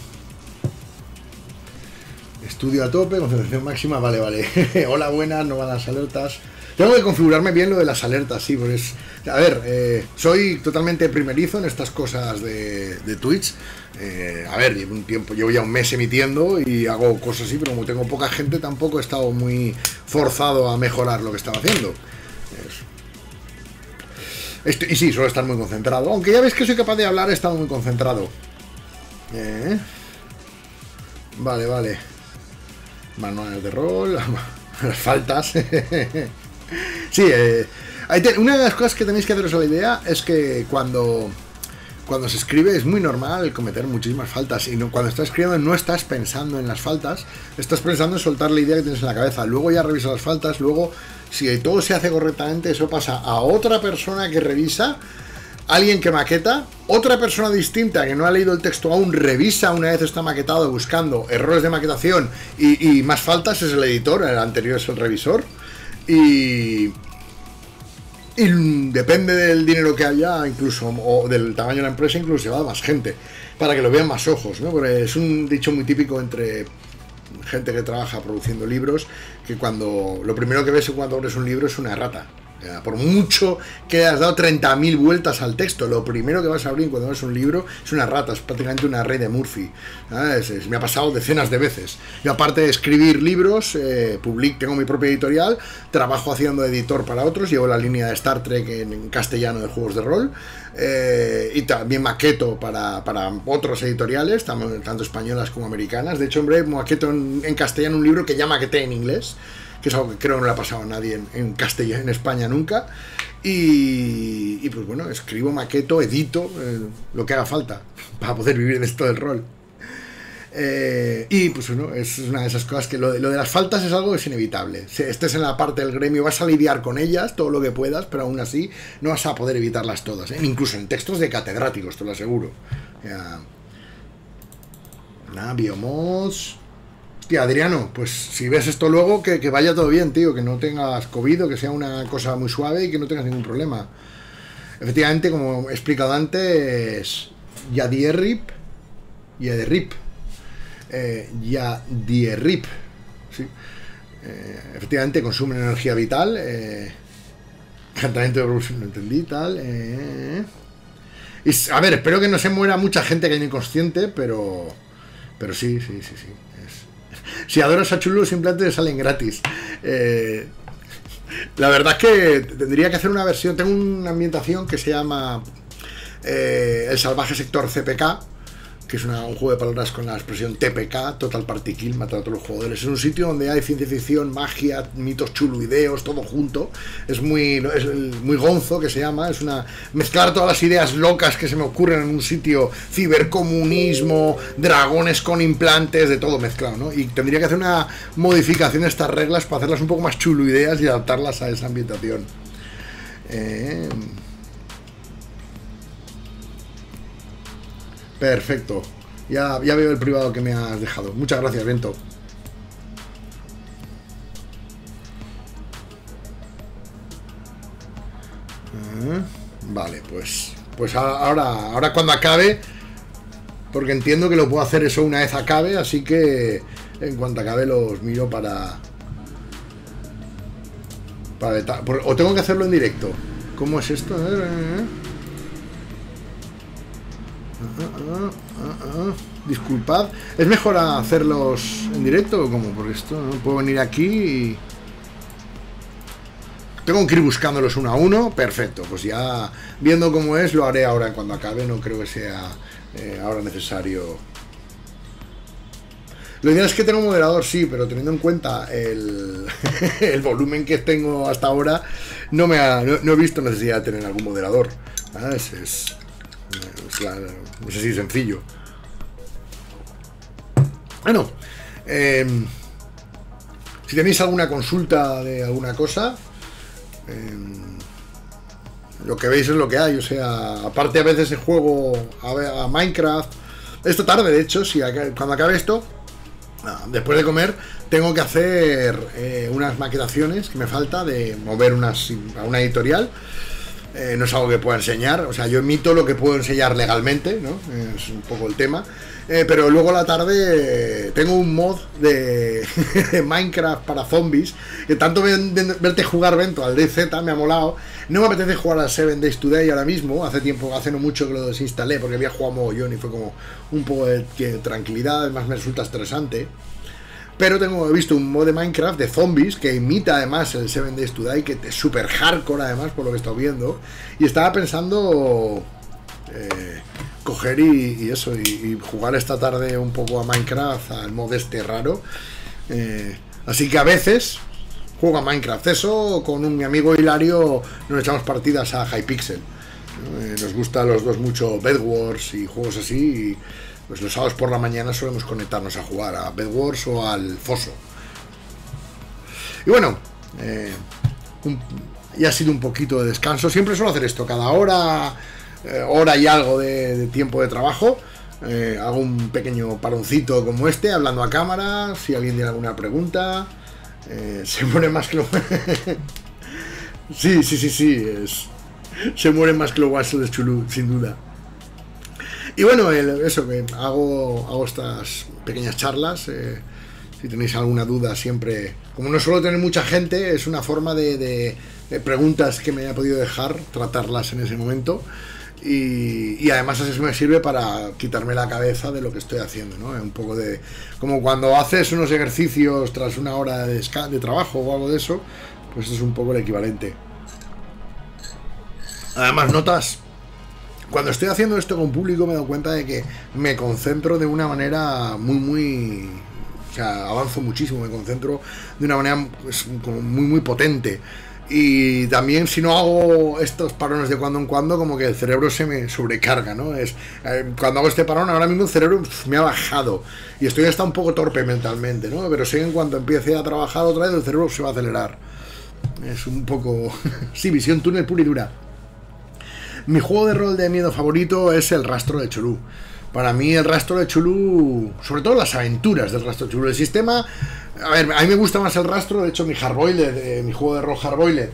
Speaker 2: Estudio a tope, concentración máxima, vale, vale. Hola, buenas, no van las alertas. Tengo que configurarme bien lo de las alertas, sí, pues... A ver, eh, soy totalmente primerizo en estas cosas de, de Twitch. Eh, a ver, llevo un tiempo, llevo ya un mes emitiendo y hago cosas así, pero como tengo poca gente, tampoco he estado muy forzado a mejorar lo que estaba haciendo. Es... Estoy, y sí, suelo estar muy concentrado. Aunque ya ves que soy capaz de hablar, he estado muy concentrado. Eh. Vale, vale. Manuales de rol. Las faltas. Sí, eh, una de las cosas que tenéis que haceros a la idea es que cuando... Cuando se escribe es muy normal cometer muchísimas faltas y no, cuando estás escribiendo no estás pensando en las faltas, estás pensando en soltar la idea que tienes en la cabeza, luego ya revisas las faltas, luego si todo se hace correctamente eso pasa a otra persona que revisa, alguien que maqueta, otra persona distinta que no ha leído el texto aún revisa una vez está maquetado buscando errores de maquetación y, y más faltas, es el editor, el anterior es el revisor y... Y depende del dinero que haya, incluso, o del tamaño de la empresa, incluso se va a más gente, para que lo vean más ojos, ¿no? Porque es un dicho muy típico entre gente que trabaja produciendo libros, que cuando lo primero que ves cuando abres un libro es una errata. Por mucho que has dado treinta mil vueltas al texto, lo primero que vas a abrir cuando ves un libro es una rata, es prácticamente una red de Murphy. Es, es, me ha pasado decenas de veces. Yo aparte de escribir libros, eh, public, tengo mi propia editorial, trabajo haciendo editor para otros, llevo la línea de Star Trek en, en castellano de juegos de rol, eh, y también maqueto para, para otros editoriales, tanto, tanto españolas como americanas. De hecho, en breve maqueto en, en castellano un libro que ya maqueté en inglés, que es algo que creo que no le ha pasado a nadie en, en castellano, en España nunca, y, y pues bueno, escribo, maqueto, edito, eh, lo que haga falta para poder vivir de esto del rol. Eh, y pues bueno, es una de esas cosas que lo, lo de las faltas es algo que es inevitable. Si estés en la parte del gremio vas a lidiar con ellas todo lo que puedas, pero aún así no vas a poder evitarlas todas, ¿eh? Incluso en textos de catedráticos, te lo aseguro. Ya. Nada, biomods... Hostia, Adriano, pues si ves esto luego, que, que vaya todo bien, tío, que no tengas COVID o que sea una cosa muy suave y que no tengas ningún problema. Efectivamente, como he explicado antes, Yadierrip, Yadierrip, eh, Yadierrip, sí, eh, efectivamente consumen energía vital, eh, tratamiento de evolución, no entendí, tal, eh, y, a ver, espero que no se muera mucha gente que haya inconsciente, pero, pero sí, sí, sí, sí. Si adoras a Chulo, simplemente te salen gratis. Eh, la verdad es que tendría que hacer una versión. Tengo una ambientación que se llama eh, El Salvaje Sector C P K, que es una, un juego de palabras con la expresión T P K, Total Party Kill, matar a todos los jugadores. Es un sitio donde hay ciencia ficción, magia, mitos chuluideos, todo junto. Es muy, es muy gonzo, que se llama. Es una mezclar todas las ideas locas que se me ocurren en un sitio, cibercomunismo, dragones con implantes, de todo mezclado, ¿no? Y tendría que hacer una modificación de estas reglas para hacerlas un poco más chuluideas y adaptarlas a esa ambientación. Eh... Perfecto. Ya, ya veo el privado que me has dejado. Muchas gracias, Bento. Uh, vale, pues pues ahora, ahora cuando acabe, porque entiendo que lo puedo hacer eso una vez acabe, así que en cuanto acabe los miro para... para o tengo que hacerlo en directo. ¿Cómo es esto? Uh, uh, uh, uh. Disculpad, ¿es mejor hacerlos en directo o cómo? Porque esto no puedo venir aquí y... tengo que ir buscándolos uno a uno. Perfecto, pues ya viendo cómo es lo haré ahora cuando acabe. No creo que sea eh, ahora necesario. Lo ideal es que tenga un moderador, sí, pero teniendo en cuenta el, el volumen que tengo hasta ahora, no me ha, no, no he visto necesidad de tener algún moderador. Ah, es, es, es la, no sé si es sencillo. Bueno, eh, si tenéis alguna consulta de alguna cosa, eh, lo que veis es lo que hay. O sea, aparte a veces juego a, a Minecraft. Esta tarde, de hecho, si cuando acabe esto, después de comer, tengo que hacer eh, unas maquetaciones que me falta de mover unas, a una editorial. Eh, no es algo que pueda enseñar, o sea, yo emito lo que puedo enseñar legalmente, ¿no? Es un poco el tema. Eh, pero luego a la tarde eh, tengo un mod de, de Minecraft para zombies, que tanto ven, ven, verte jugar, Bento, al D Z me ha molado. No me apetece jugar al Seven Days Today ahora mismo, hace tiempo, hace no mucho que lo desinstalé porque había jugado mogollón y fue como un poco de, de tranquilidad, además me resulta estresante. Pero tengo he visto un modo de Minecraft de zombies que imita además el Seven Days to Die, que es súper hardcore además por lo que he estado viendo. Y estaba pensando eh, coger y, y eso, y, y jugar esta tarde un poco a Minecraft, al modo este raro. Eh, así que a veces juego a Minecraft. Eso con un, mi amigo Hilario nos echamos partidas a Hypixel. Eh, nos gusta a los dos mucho Bed Wars y juegos así. Y pues los sábados por la mañana solemos conectarnos a jugar a Bed Wars o al Foso. Y bueno, eh, un, ya ha sido un poquito de descanso. Siempre suelo hacer esto, cada hora, eh, hora y algo de, de tiempo de trabajo. Eh, hago un pequeño paroncito como este, hablando a cámara. Si alguien tiene alguna pregunta, eh, se muere más que lo. sí, sí, sí, sí. Es... Se muere más que lo guaso de Chulú, sin duda. Y bueno, el, eso, que hago, hago estas pequeñas charlas. Eh, si tenéis alguna duda, siempre. Como no suelo tener mucha gente, es una forma de, de, de preguntas que me haya podido dejar, tratarlas en ese momento. Y, y además eso me sirve para quitarme la cabeza de lo que estoy haciendo, ¿no? Un poco de. Como cuando haces unos ejercicios tras una hora de, de trabajo o algo de eso, pues es un poco el equivalente. Además, notas. Cuando estoy haciendo esto con público me doy cuenta de que me concentro de una manera muy, muy... O sea, avanzo muchísimo, me concentro de una manera pues, como muy, muy potente. Y también si no hago estos parones de cuando en cuando, como que el cerebro se me sobrecarga, ¿no? Es, eh, cuando hago este parón, ahora mismo el cerebro uf, me ha bajado. Y estoy hasta un poco torpe mentalmente, ¿no? Pero sé que en cuanto empiece a trabajar otra vez, el cerebro se va a acelerar. Es un poco... sí, visión túnel pura y dura. Mi juego de rol de miedo favorito es el Rastro de Chulú. Para mí el Rastro de Chulú, sobre todo las aventuras del Rastro de Chulú. El sistema, a ver, a mí me gusta más el Rastro. De hecho mi Hardboiled, eh, mi juego de rol Hardboiled,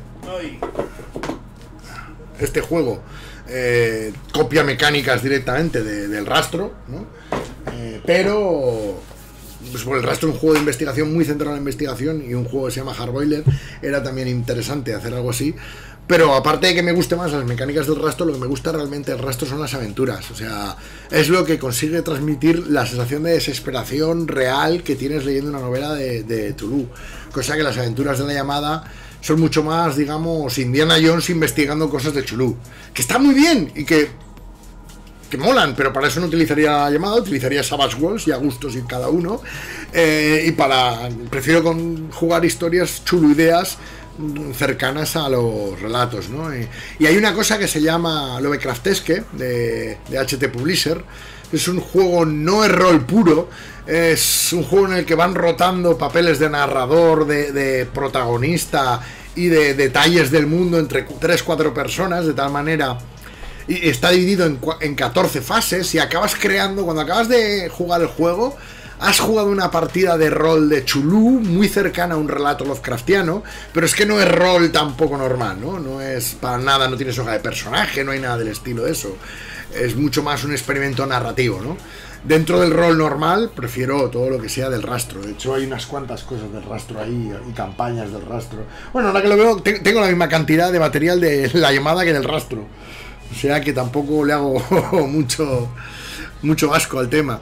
Speaker 2: este juego eh, copia mecánicas directamente de, del Rastro, ¿no? Eh, pero pues por el Rastro es un juego de investigación muy centrado en la investigación, y un juego que se llama Hardboiled era también interesante hacer algo así. Pero aparte de que me guste más las mecánicas del Rastro, lo que me gusta realmente del Rastro son las aventuras. O sea, es lo que consigue transmitir la sensación de desesperación real que tienes leyendo una novela de, de Toulouse. Cosa que las aventuras de La Llamada son mucho más, digamos, Indiana Jones investigando cosas de Toulouse. Que está muy bien y que, que molan, pero para eso no utilizaría La Llamada, utilizaría Savage Worlds y a gustos y cada uno. Eh, y para... Prefiero con, jugar historias chuluideas cercanas a los relatos, ¿no? Y, y hay una cosa que se llama Lovecraftesque de, de H T Publisher. Es un juego, no es rol puro, es un juego en el que van rotando papeles de narrador, de, de protagonista y de detalles del mundo entre tres cuatro personas, de tal manera, y está dividido en, en catorce fases, y acabas creando, cuando acabas de jugar el juego, has jugado una partida de rol de Chulú muy cercana a un relato Lovecraftiano, pero es que no es rol tampoco normal, ¿no? No es para nada, no tienes hoja de personaje, no hay nada del estilo de eso. Es mucho más un experimento narrativo, ¿no? Dentro del rol normal, prefiero todo lo que sea del Rastro. De hecho, hay unas cuantas cosas del Rastro ahí y campañas del Rastro. Bueno, ahora que lo veo, tengo la misma cantidad de material de La Llamada que del Rastro. O sea que tampoco le hago mucho, mucho asco al tema.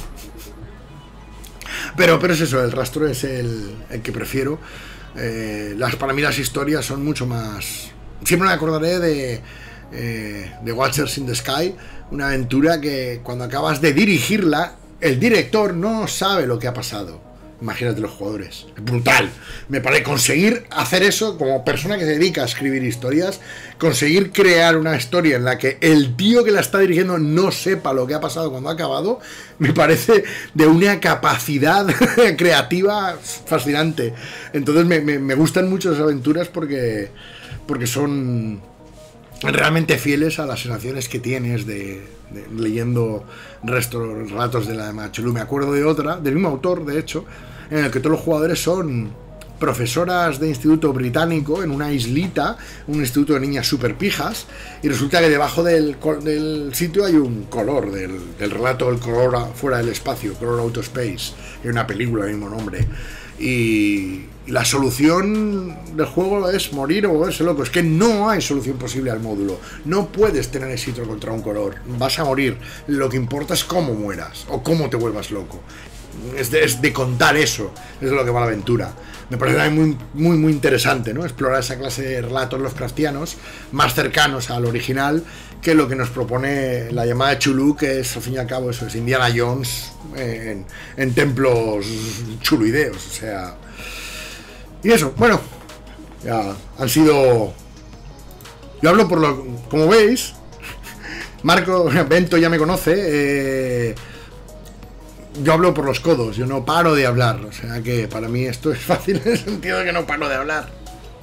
Speaker 2: Pero, pero es eso, el Rastro es el, el que prefiero. Eh, las, para mí las historias son mucho más... Siempre me acordaré de, eh, de Watchers in the Sky, una aventura que cuando acabas de dirigirla, el director no sabe lo que ha pasado. Imagínate los jugadores. Es brutal. Me parece conseguir hacer eso como persona que se dedica a escribir historias, conseguir crear una historia en la que el tío que la está dirigiendo no sepa lo que ha pasado cuando ha acabado, me parece de una capacidad creativa fascinante. Entonces me, me, me gustan mucho esas aventuras porque, porque son realmente fieles a las sensaciones que tienes de, de leyendo restos, relatos de La Machulú. Me acuerdo de otra, del mismo autor, de hecho, en el que todos los jugadores son profesoras de instituto británico en una islita, un instituto de niñas super pijas, y resulta que debajo del, del sitio hay un color del, del relato, el color fuera del espacio, color Outer Space, hay una película del mismo nombre, y, y la solución del juego es morir o volverse loco. Es que no hay solución posible al módulo, no puedes tener éxito contra un color, vas a morir, lo que importa es cómo mueras o cómo te vuelvas loco. es de, es de contar eso, es de lo que va la aventura. Me parece muy, muy, muy interesante, ¿no? Explorar esa clase de relatos Lovecraftianos más cercanos al original que lo que nos propone la llamada Chulú, que es, al fin y al cabo, eso es Indiana Jones en, en templos chuluideos, o sea... Y eso, bueno, ya han sido... Yo hablo por lo... Como veis, Marco Bento ya me conoce, eh... yo hablo por los codos, yo no paro de hablar, o sea que para mí esto es fácil en el sentido de que no paro de hablar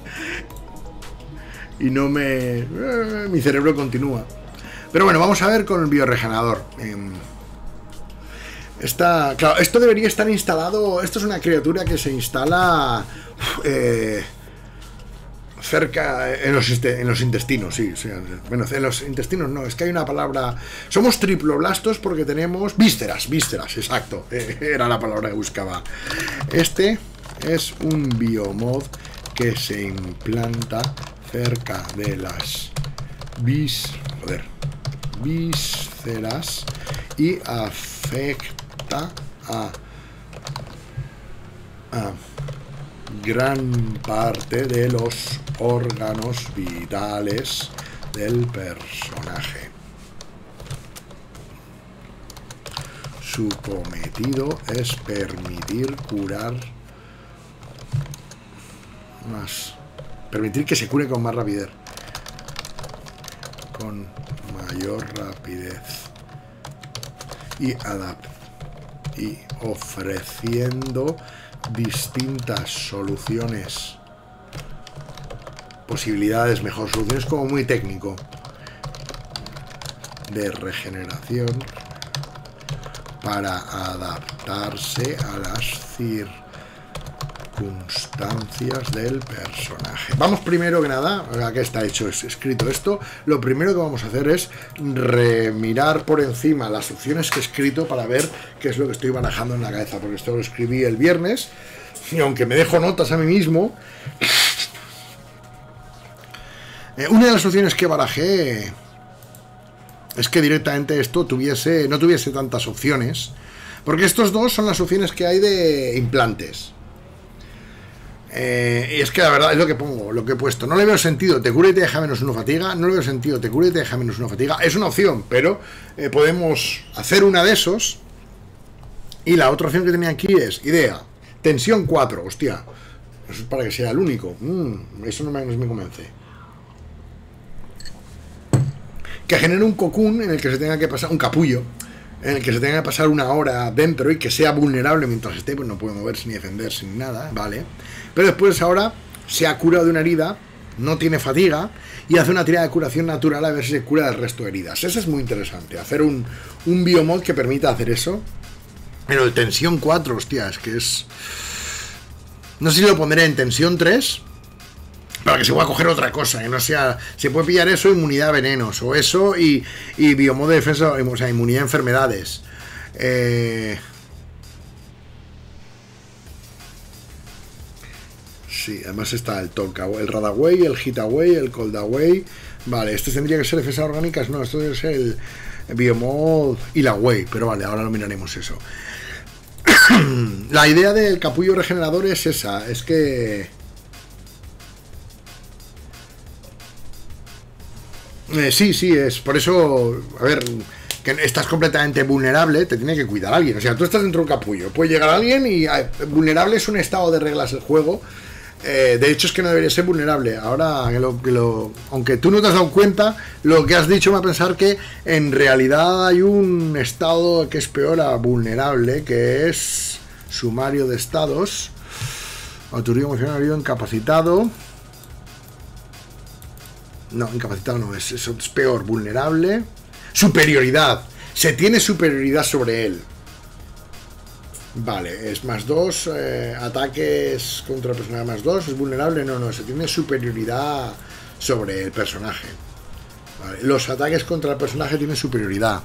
Speaker 2: y no me... Eh, mi cerebro continúa. Pero bueno, vamos a ver con el bioregenerador. Eh, esta, claro, esto debería estar instalado, esto es una criatura que se instala eh, cerca, en los, en los intestinos, sí, sí, bueno, en los intestinos no, es que hay una palabra, somos triploblastos porque tenemos vísceras, vísceras, exacto, era la palabra que buscaba. Este es un biomod que se implanta cerca de las vis, joder, vísceras y afecta a, a gran parte de los órganos vitales del personaje. Su cometido es permitir curar más, permitir que se cure con más rapidez, con mayor rapidez y adapt y ofreciendo distintas soluciones, posibilidades, mejor soluciones, como muy técnico, de regeneración para adaptarse a las circunstancias del personaje. Vamos primero que nada, aquí está hecho, es escrito esto, lo primero que vamos a hacer es remirar por encima las opciones que he escrito para ver qué es lo que estoy barajando en la cabeza, porque esto lo escribí el viernes y aunque me dejo notas a mí mismo, eh, una de las opciones que barajé es que directamente esto tuviese, no tuviese tantas opciones, porque estos dos son las opciones que hay de implantes. Eh, y es que la verdad es lo que pongo, lo que he puesto. No le veo sentido, te cura y te deja menos uno fatiga. No le veo sentido, te cura y te deja menos uno fatiga. Es una opción, pero eh, podemos hacer una de esos. Y la otra opción que tenía aquí es idea, tensión cuatro, hostia. Eso es para que sea el único. Mm, eso no me, no me convence. Que genere un cocoon en el que se tenga que pasar, un capullo, en el que se tenga que pasar una hora dentro y que sea vulnerable mientras esté, pues no puede moverse ni defenderse ni nada, ¿vale? Pero después ahora se ha curado de una herida, no tiene fatiga y hace una tirada de curación natural a ver si se cura del resto de heridas. Eso es muy interesante, hacer un, un biomod que permita hacer eso. Pero el tensión cuatro, hostia, es que es... No sé si lo pondré en tensión tres, para que se pueda coger otra cosa, que no sea... Se puede pillar eso, inmunidad a venenos, o eso y, y biomod de defensa, o sea, inmunidad a enfermedades. Eh... Sí, además está el Talkaway, el Radaway, el Hitaway, el Coldaway. Vale, este tendría que ser defensa orgánicas, no, esto debe ser el biomod y la Way, pero vale, ahora lo miraremos eso. La idea del capullo regenerador es esa, es que... Eh, sí, sí, es por eso, a ver, que estás completamente vulnerable, te tiene que cuidar alguien. O sea, tú estás dentro de un capullo, puede llegar alguien y eh, vulnerable es un estado de reglas del juego. Eh, de hecho es que no debería ser vulnerable. Ahora, que lo, que lo, aunque tú no te has dado cuenta, lo que has dicho me va a pensar que en realidad hay un estado que es peor a vulnerable, que es sumario de estados, autoridad emocional, incapacitado. No, incapacitado no, es, eso es peor, vulnerable. Superioridad, se tiene superioridad sobre él. Vale, es más dos, eh, ataques contra el personaje más dos, es vulnerable, no, no, se tiene superioridad sobre el personaje. Vale, los ataques contra el personaje tienen superioridad.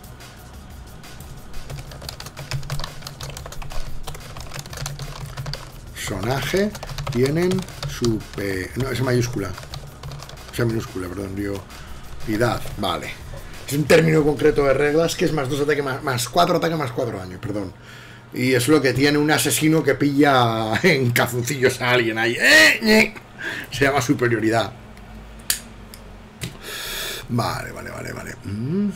Speaker 2: Personaje tienen super... No, es mayúscula. O sea, minúscula, perdón, prioridad, vale. Es un término concreto de reglas que es más dos ataque más, más cuatro ataque más cuatro daño, perdón. Y es lo que tiene un asesino que pilla en calzoncillos a alguien ahí. Se llama superioridad. Vale, vale, vale, vale. Mm.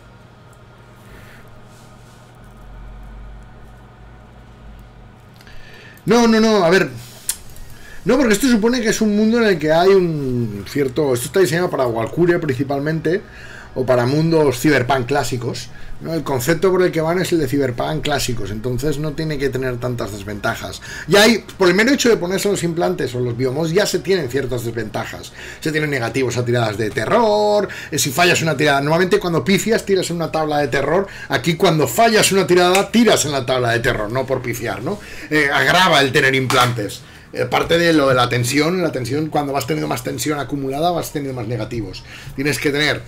Speaker 2: No, no, no, a ver. No, porque esto supone que es un mundo en el que hay un cierto... Esto está diseñado para Valkyria principalmente, o para mundos cyberpunk clásicos, ¿no? El concepto por el que van es el de cyberpunk clásicos, entonces no tiene que tener tantas desventajas. Y hay, por el mero hecho de ponerse los implantes o los biomods, ya se tienen ciertas desventajas. Se tienen negativos a tiradas de terror, si fallas una tirada, normalmente cuando pifias tiras en una tabla de terror, aquí cuando fallas una tirada tiras en la tabla de terror, no por pifiar, ¿no? Eh, agrava el tener implantes. Parte de lo de la tensión, la tensión, cuando vas teniendo más tensión acumulada, vas teniendo más negativos. Tienes que tener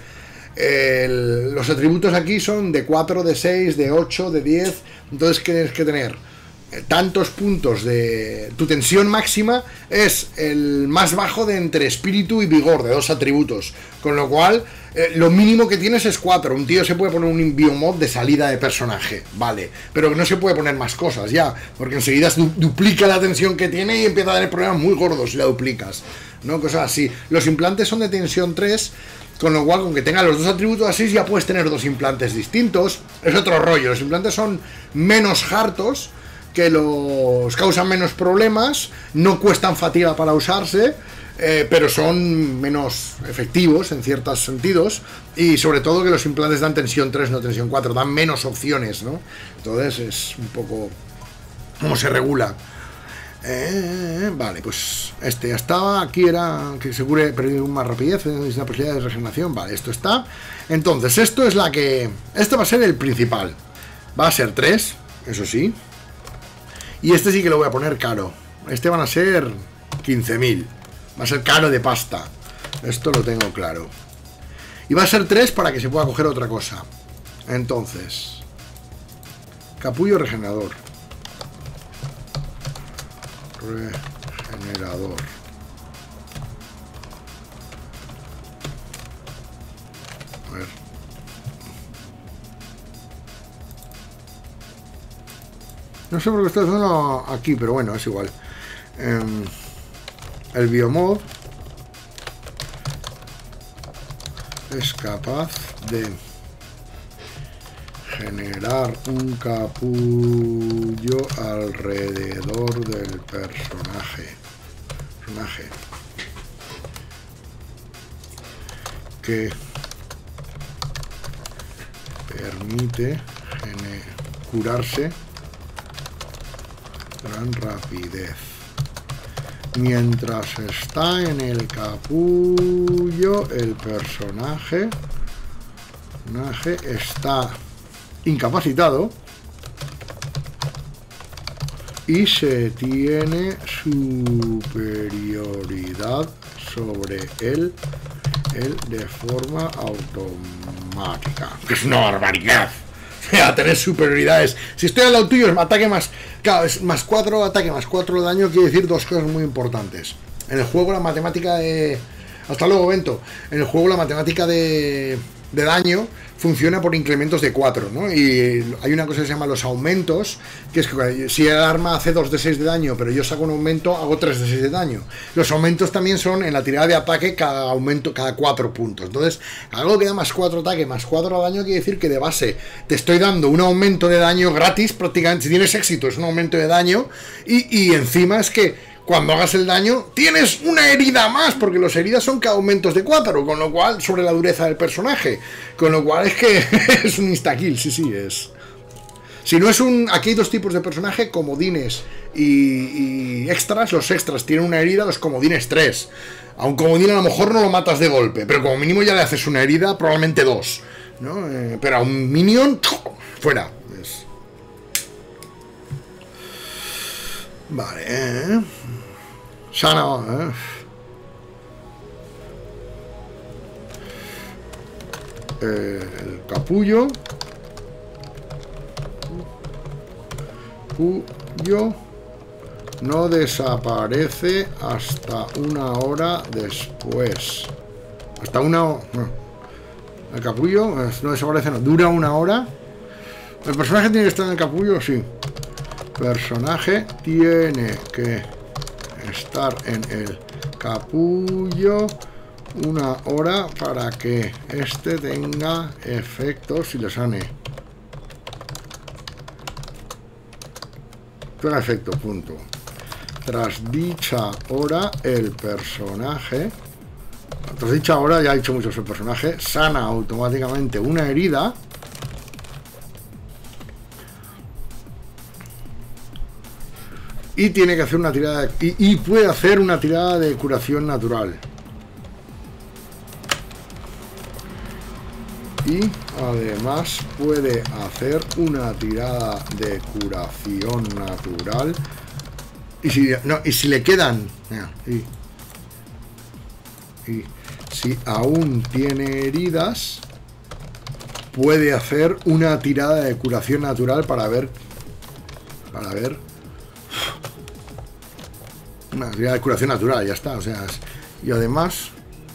Speaker 2: el, los atributos aquí son de cuatro, de seis, de ocho, de diez. Entonces tienes que tener tantos puntos de... Tu tensión máxima es el más bajo de entre espíritu y vigor, de dos atributos. Con lo cual, eh, lo mínimo que tienes es cuatro. Un tío se puede poner un biomod de salida de personaje, vale. Pero no se puede poner más cosas ya, porque enseguida du duplica la tensión que tiene y empieza a tener problemas muy gordos si la duplicas, ¿no? Cosas así. Los implantes son de tensión tres, con lo cual, con que tenga los dos atributos así, ya puedes tener dos implantes distintos. Es otro rollo. Los implantes son menos hartos, que los causan menos problemas, no cuestan fatiga para usarse, eh, pero son menos efectivos en ciertos sentidos, y sobre todo que los implantes dan tensión tres, no tensión cuatro, dan menos opciones, ¿no? Entonces es un poco cómo se regula. Eh, vale, pues este ya estaba. Aquí era que se cure, perder más rapidez, es una posibilidad de regeneración. Vale, esto está. Entonces, esto es la que... Este va a ser el principal. Va a ser tres, eso sí. Y este sí que lo voy a poner caro. Este van a ser quince mil. Va a ser caro de pasta. Esto lo tengo claro. Y va a ser tres para que se pueda coger otra cosa. Entonces, capullo regenerador. Regenerador. A ver. No sé por qué estoy haciendo aquí, pero bueno, es igual. Eh, el biomod es capaz de generar un capullo alrededor del personaje. Personaje. Que permite curarse gran rapidez mientras está en el capullo. El personaje, personaje está incapacitado y se tiene superioridad sobre él, él de forma automática, que es una barbaridad. A tener superioridades. Si estoy al lado tuyo, es ataque más... Claro, es más cuatro, ataque más cuatro de daño. Quiere decir dos cosas muy importantes. En el juego la matemática de... Hasta luego, Bento. En el juego la matemática de, de daño funciona por incrementos de cuatro, ¿no? Y hay una cosa que se llama los aumentos, que es que si el arma hace dos de seis de daño, pero yo saco un aumento, hago tres de seis de daño. Los aumentos también son en la tirada de ataque cada aumento, cada cuatro puntos. Entonces, algo que da más cuatro ataque, más cuatro de daño, quiere decir que de base te estoy dando un aumento de daño gratis, prácticamente, si tienes éxito es un aumento de daño, y, y encima es que cuando hagas el daño, tienes una herida más, porque las heridas son cada aumentos de cuatro, con lo cual, sobre la dureza del personaje. Con lo cual es que es un insta-kill, sí, sí, es... Si no es un... Aquí hay dos tipos de personaje, comodines y, y extras. Los extras tienen una herida, los comodines tres. A un comodín a lo mejor no lo matas de golpe, pero como mínimo ya le haces una herida, probablemente dos, ¿no? Eh, pero a un minion, fuera. Es... Vale, eh... Sana, eh. Eh, el capullo. Capullo no desaparece hasta una hora después. Hasta una hora. No. El capullo no desaparece, no. Dura una hora. El personaje tiene que estar en el capullo, sí. personaje tiene que estar en el capullo una hora para que este tenga efectos y lo sane. Tenga efecto, punto. Tras dicha hora, el personaje... Tras dicha hora, ya ha dicho mucho el personaje, sana automáticamente una herida. Y tiene que hacer una tirada... De, y, y puede hacer una tirada de curación natural. Y además puede hacer una tirada de curación natural. Y si, no, y si le quedan... Y, y si aún tiene heridas, puede hacer una tirada de curación natural para ver... Para ver... Una tirada de curación natural, ya está. O sea, y además...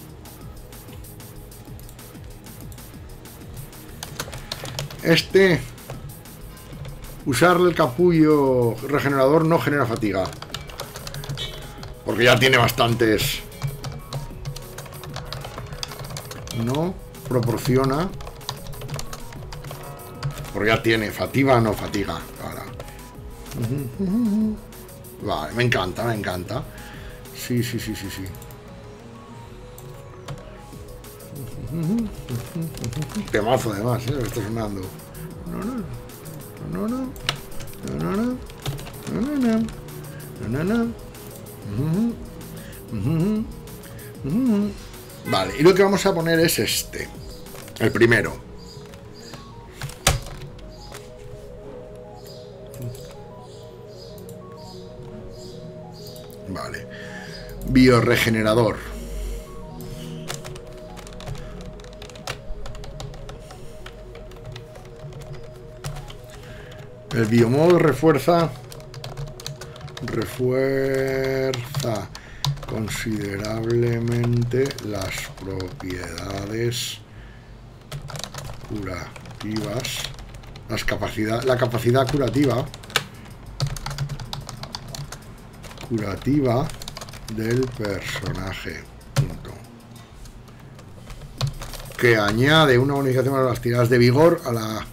Speaker 2: Este... Usarle el capullo regenerador no genera fatiga. Porque ya tiene bastantes. No proporciona. Porque ya tiene fatiga, no fatiga. Ahora. Vale, me encanta, me encanta. Sí, sí, sí, sí, sí. Temazo además, ¿eh? Lo está sonando. No, no. No, no, no, no, no, no, no, no, no, no. Vale, y lo que vamos a poner es este, el primero. Vale, bioregenerador. El biomodo refuerza refuerza considerablemente las propiedades curativas, las capacidad, la capacidad curativa curativa del personaje. Punto. Que añade una bonificación a las tiradas de vigor a la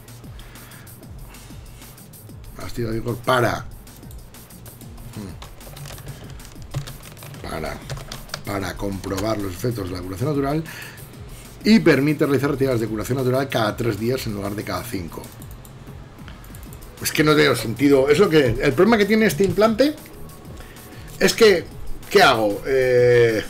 Speaker 2: de vigor para para para comprobar los efectos de la curación natural y permite realizar tiradas de curación natural cada tres días en lugar de cada cinco. Es que no tiene sentido. Es lo que el problema que tiene este implante es que ¿qué hago? Eh,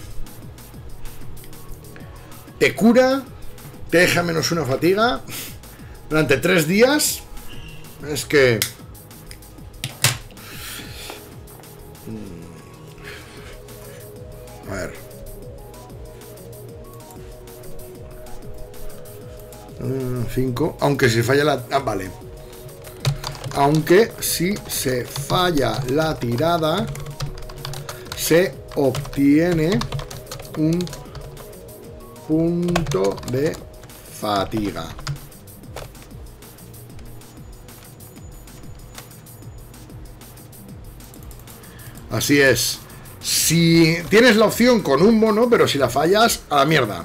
Speaker 2: te cura, te deja menos una fatiga durante tres días. Es que a ver. cinco. Aunque si falla la... Ah, vale. Aunque si se falla la tirada, se obtiene un punto de fatiga. Así es. Si tienes la opción con un mono, pero si la fallas, a la mierda.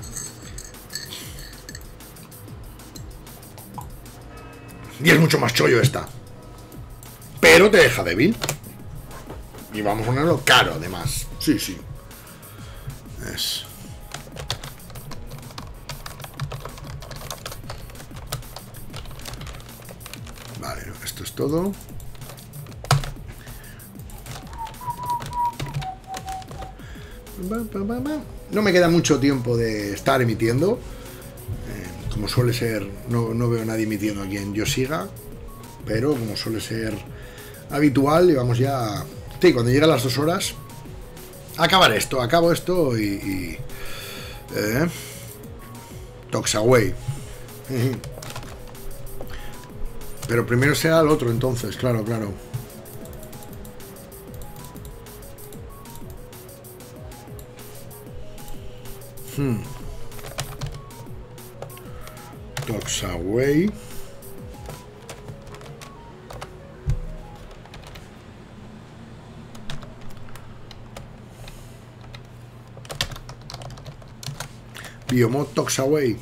Speaker 2: Y es mucho más chollo esta. Pero te deja débil. Y vamos a ponerlo caro, además. Sí, sí. Es... Vale, esto es todo. No me queda mucho tiempo de estar emitiendo. Eh, como suele ser, no, no veo a nadie emitiendo aquí en Yo Siga. Pero como suele ser habitual, llevamos ya... Sí, cuando llegan las dos horas, acabar esto, acabo esto y... y eh, Toxaway. Pero primero será el otro, entonces, claro, claro. Hmm. Toxaway. Biomod Toxaway.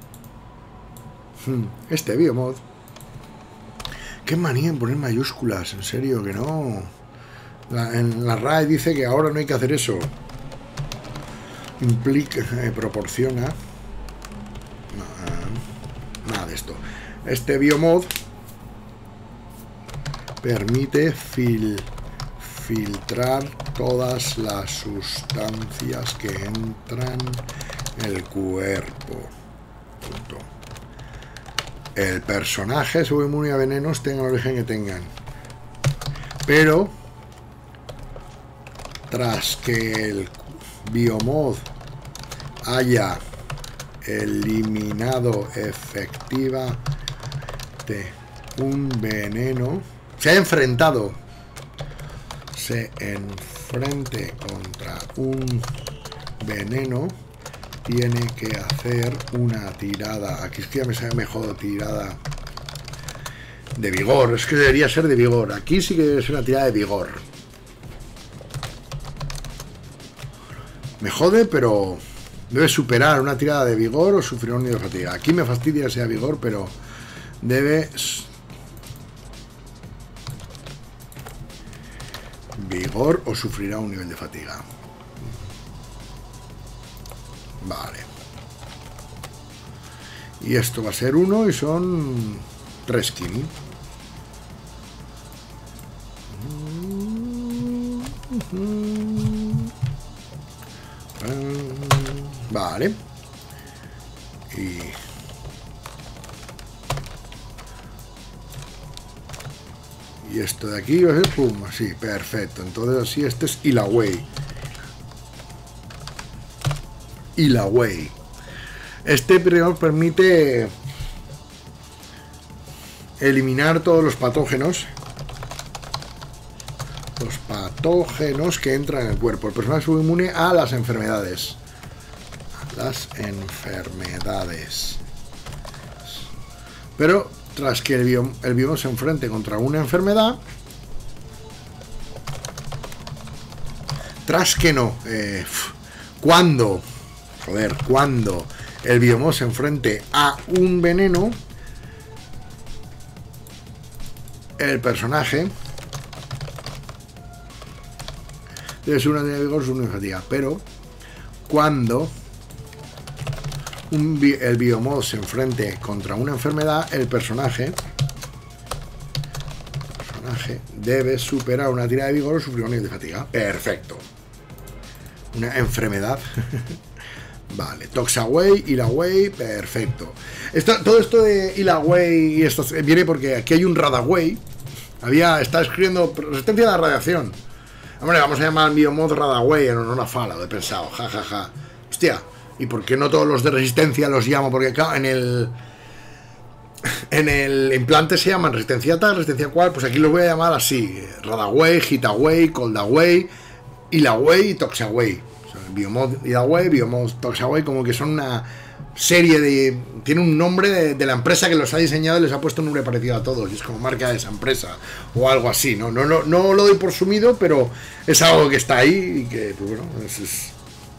Speaker 2: Este Biomod. Qué manía en poner mayúsculas, en serio, que no. La, en la R A E dice que ahora no hay que hacer eso. Implica, eh, proporciona. No, eh, nada de esto. Este Biomod permite fil, filtrar todas las sustancias que entran en el cuerpo. Punto. El personaje es inmune a venenos, tengan el origen que tengan. Pero tras que el Biomod haya eliminado efectivamente un veneno, se ha enfrentado, se enfrente contra un veneno, tiene que hacer una tirada. Aquí es que ya me sale mejor tirada de vigor. Es que debería ser de vigor. Aquí sí que debe ser una tirada de vigor. Me jode, pero debe superar una tirada de vigor o sufrir un nivel de fatiga. Aquí me fastidia que sea vigor, pero debe... vigor o sufrirá un nivel de fatiga. Vale. Y esto va a ser uno y son tres Kimi. Vale. Y... y esto de aquí va a ser pum, así, perfecto. Entonces así este es Ilaway. Ilaway. Este primero permite eliminar todos los patógenos. Los patógenos que entran en el cuerpo. El personaje es inmune a las enfermedades. Las enfermedades. Pero tras que el bioma, el bioma se enfrente contra una enfermedad, tras que no, eh, cuando, joder, cuando el bioma se enfrente a un veneno, el personaje debe ser una tirada de vigor, su una fatiga, pero cuando Un bi el biomod se enfrente contra una enfermedad, el personaje, el personaje debe superar una tirada de vigor o sufrir un nivel de fatiga. Perfecto. Una enfermedad. Vale. Toxaway, Ilaway, perfecto. Esto, todo esto de Ilaway y esto viene porque aquí hay un Radaway. Había, está escribiendo resistencia a la radiación. Hombre, vamos a llamar al biomod Radaway en honor a Fala, lo he pensado. Ja, ja, ja. Hostia. ¿Y por qué no todos los de resistencia los llamo? Porque claro, en el en el implante se llaman resistencia tal, resistencia cual. Pues aquí los voy a llamar así: Radaway, Hitaway, Coldaway, Ilaway y Toxaway. O sea, Biomod Ilaway, Biomod Toxaway, como que son una serie de... tiene un nombre de, de la empresa que los ha diseñado y les ha puesto un nombre parecido a todos. Y es como marca de esa empresa o algo así. No, no, no, no lo doy por sumido, pero es algo que está ahí y que, pues bueno, es... es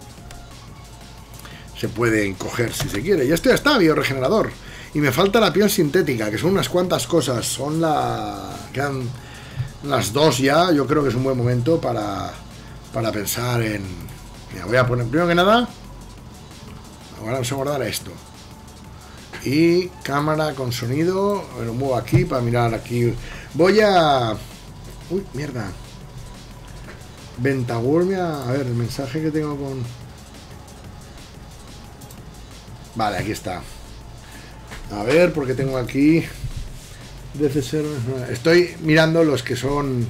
Speaker 2: se puede encoger si se quiere. Y esto ya está, bioregenerador. Y me falta la piel sintética, que son unas cuantas cosas. Son la... quedan las dos ya. Yo creo que es un buen momento para, para pensar en... Mira, voy a poner, primero que nada, ahora vamos a guardar esto. Y cámara con sonido. Me lo muevo aquí para mirar aquí. Voy a... Uy, mierda. Ventagurmia. A ver, el mensaje que tengo con... Vale, aquí está. A ver, porque tengo aquí... Estoy mirando los que son...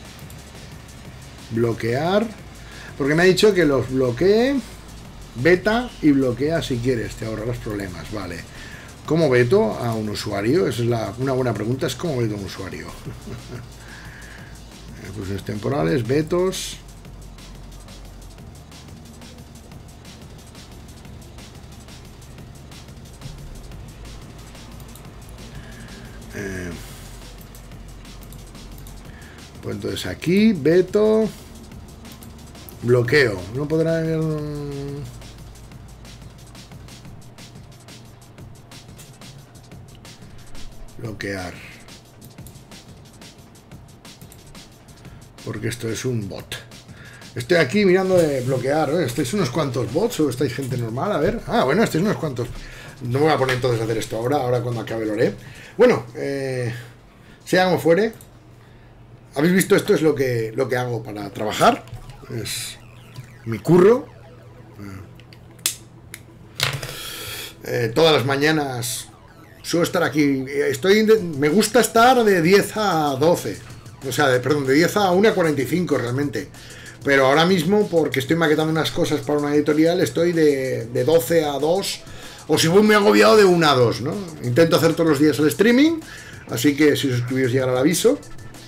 Speaker 2: bloquear. Porque me ha dicho que los bloquee, beta y bloquea si quieres. Te ahorrarás problemas, vale. ¿Cómo veto a un usuario? Esa es la, una buena pregunta. Es ¿cómo veto a un usuario? Recursos temporales, vetos... Eh, pues entonces aquí, veto, bloqueo. No podrá haber un... bloquear. Porque esto es un bot. Estoy aquí mirando de bloquear. ¿eh? ¿Estáis unos cuantos bots o estáis gente normal? A ver. Ah, bueno, estáis unos cuantos. No me voy a poner entonces a hacer esto ahora. Ahora cuando acabe lo haré. Bueno, eh, sea como fuere. ¿Habéis visto? Esto es lo que, lo que hago para trabajar. Es mi curro. Eh, todas las mañanas suelo estar aquí. Estoy, me gusta estar de diez a doce. O sea, de, perdón, de diez a una cuarenta y cinco realmente. Pero ahora mismo, porque estoy maquetando unas cosas para una editorial, estoy de, de doce a dos. O si voy muy agobiado, de una a dos, ¿no? Intento hacer todos los días el streaming. Así que si os suscribís llegará el aviso.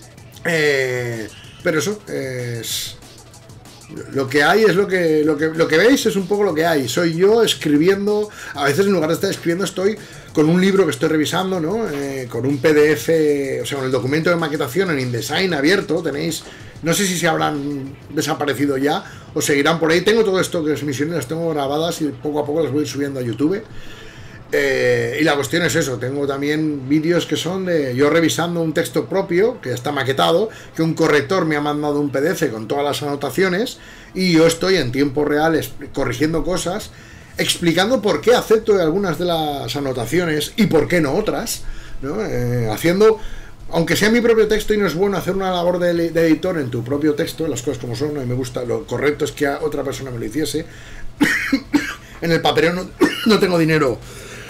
Speaker 2: Eh, pero eso es... Lo que hay es lo que, lo que lo que veis es un poco lo que hay. Soy yo escribiendo. A veces en lugar de estar escribiendo estoy con un libro que estoy revisando, ¿no? Eh, con un P D F, o sea, con el documento de maquetación en InDesign abierto. Tenéis, no sé si se habrán desaparecido ya o seguirán por ahí. Tengo todo esto que las misiones las tengo grabadas y poco a poco las voy subiendo a YouTube. Eh, y la cuestión es eso, tengo también vídeos que son de yo revisando un texto propio que está maquetado, que un corrector me ha mandado un P D F con todas las anotaciones y yo estoy en tiempo real corrigiendo cosas, explicando por qué acepto algunas de las anotaciones y por qué no otras, ¿no? Eh, haciendo, aunque sea mi propio texto y no es bueno hacer una labor de, de editor en tu propio texto, las cosas como son, ¿no? Y me gusta, lo correcto es que a otra persona me lo hiciese. En el papeleo no, no tengo dinero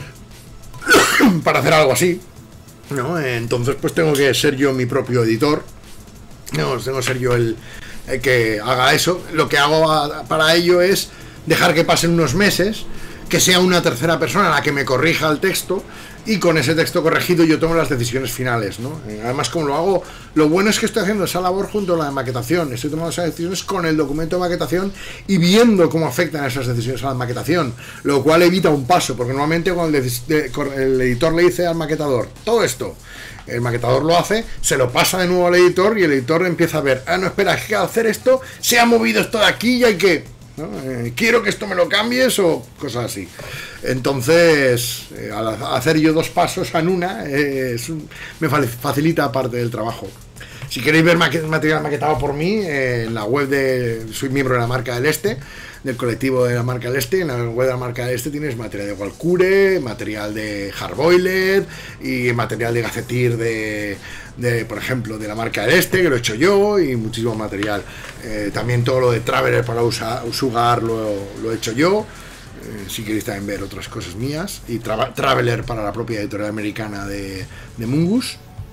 Speaker 2: para hacer algo así, ¿no? Entonces pues tengo que ser yo mi propio editor, no, tengo que ser yo el, el que haga eso. Lo que hago a, para ello es dejar que pasen unos meses, que sea una tercera persona la que me corrija el texto y con ese texto corregido yo tomo las decisiones finales, ¿no? Además, como lo hago, lo bueno es que estoy haciendo esa labor junto a la de maquetación, estoy tomando esas decisiones con el documento de maquetación y viendo cómo afectan esas decisiones a la maquetación, lo cual evita un paso, porque normalmente cuando el, el editor le dice al maquetador todo esto, el maquetador lo hace, se lo pasa de nuevo al editor y el editor empieza a ver, ah, no, espera, que al hacer esto se ha movido esto de aquí y hay que... ¿no? Eh, quiero que esto me lo cambies o cosas así. Entonces, eh, al hacer yo dos pasos en una, eh, es un, me facilita parte del trabajo. Si queréis ver maqu material maquetado por mí, eh, en la web de... Soy miembro de la Marca del Este, del colectivo de la Marca del Este. En la web de la Marca del Este tienes material de Walkure, material de Hardboiled y material de Gazetteer de, de, por ejemplo, de la Marca del Este, que lo he hecho yo, y muchísimo material. Eh, también todo lo de Traveler para usar, Sugar lo, lo he hecho yo. Eh, si queréis también ver otras cosas mías. Y Tra Traveler para la propia editorial americana de, de Mungus.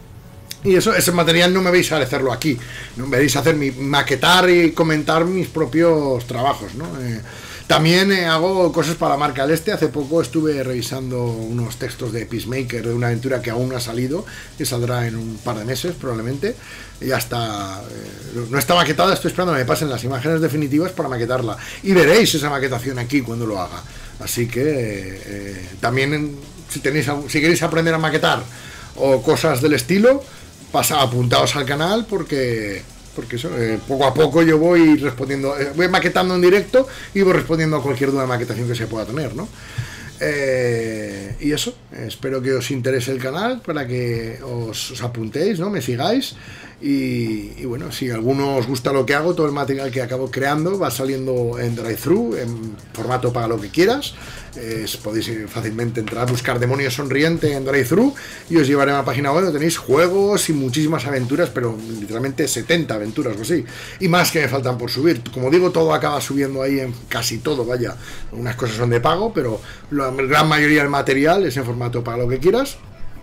Speaker 2: Y eso, ese material no me veis a hacerlo aquí, no me veis a hacer mi, maquetar y comentar mis propios trabajos, ¿no? Eh, también eh, hago cosas para la Marca del Este. Hace poco estuve revisando unos textos de Peacemaker, de una aventura que aún no ha salido, que saldrá en un par de meses probablemente. Ya está, eh, no está maquetada, estoy esperando a que me pasen las imágenes definitivas para maquetarla. Y veréis esa maquetación aquí cuando lo haga. Así que eh, también si, tenéis, si queréis aprender a maquetar o cosas del estilo, pasa, apuntaos al canal porque porque eso, eh, poco a poco yo voy respondiendo, eh, voy maquetando en directo y voy respondiendo a cualquier duda de maquetación que se pueda tener, ¿no? Eh, y eso, eh, espero que os interese el canal para que os, os apuntéis, ¿no? Me sigáis y, y bueno, si a alguno os gusta lo que hago, todo el material que acabo creando va saliendo en drive-thru, en formato para lo que quieras. Eh, podéis fácilmente entrar a buscar Demonio Sonriente en drive-thru y os llevaré a una página web donde tenéis juegos y muchísimas aventuras, pero literalmente setenta aventuras o así, y más que me faltan por subir. Como digo, todo acaba subiendo ahí, en casi todo, vaya, unas cosas son de pago, pero la gran mayoría del material es en formato para lo que quieras.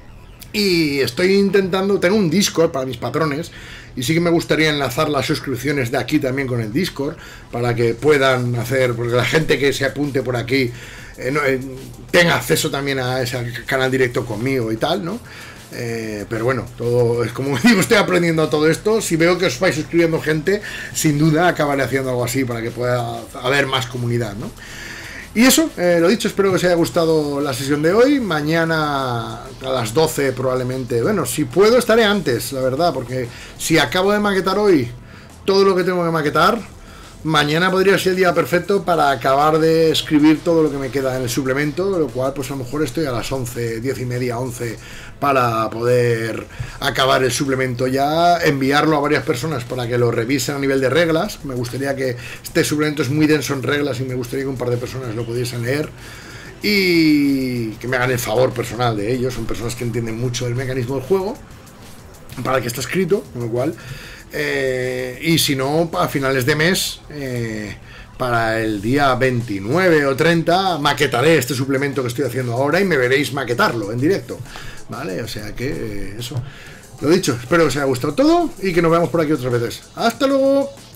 Speaker 2: Y estoy intentando, tengo un Discord para mis patrones y sí que me gustaría enlazar las suscripciones de aquí también con el Discord para que puedan hacer, porque la gente que se apunte por aquí eh, no, eh, tenga acceso también a ese canal directo conmigo y tal, ¿no? Eh, pero bueno, todo es como digo, estoy aprendiendo todo esto. Si veo que os vais suscribiendo gente, sin duda acabaré haciendo algo así para que pueda haber más comunidad, ¿no? Y eso, eh, lo dicho, espero que os haya gustado la sesión de hoy. Mañana a las doce probablemente, bueno, si puedo estaré antes, la verdad, porque si acabo de maquetar hoy todo lo que tengo que maquetar, mañana podría ser el día perfecto para acabar de escribir todo lo que me queda en el suplemento, de lo cual pues a lo mejor estoy a las once, diez y media, once para poder acabar el suplemento ya, enviarlo a varias personas para que lo revisen a nivel de reglas. Me gustaría que este suplemento es muy denso en reglas y me gustaría que un par de personas lo pudiesen leer y que me hagan el favor personal de ellos. Son personas que entienden mucho del mecanismo del juego para el que está escrito, con lo cual eh, y si no, a finales de mes eh, para el día veintinueve o treinta maquetaré este suplemento que estoy haciendo ahora y me veréis maquetarlo en directo, ¿vale? O sea que eh, eso, lo dicho, espero que os haya gustado todo y que nos veamos por aquí otras veces. ¡Hasta luego!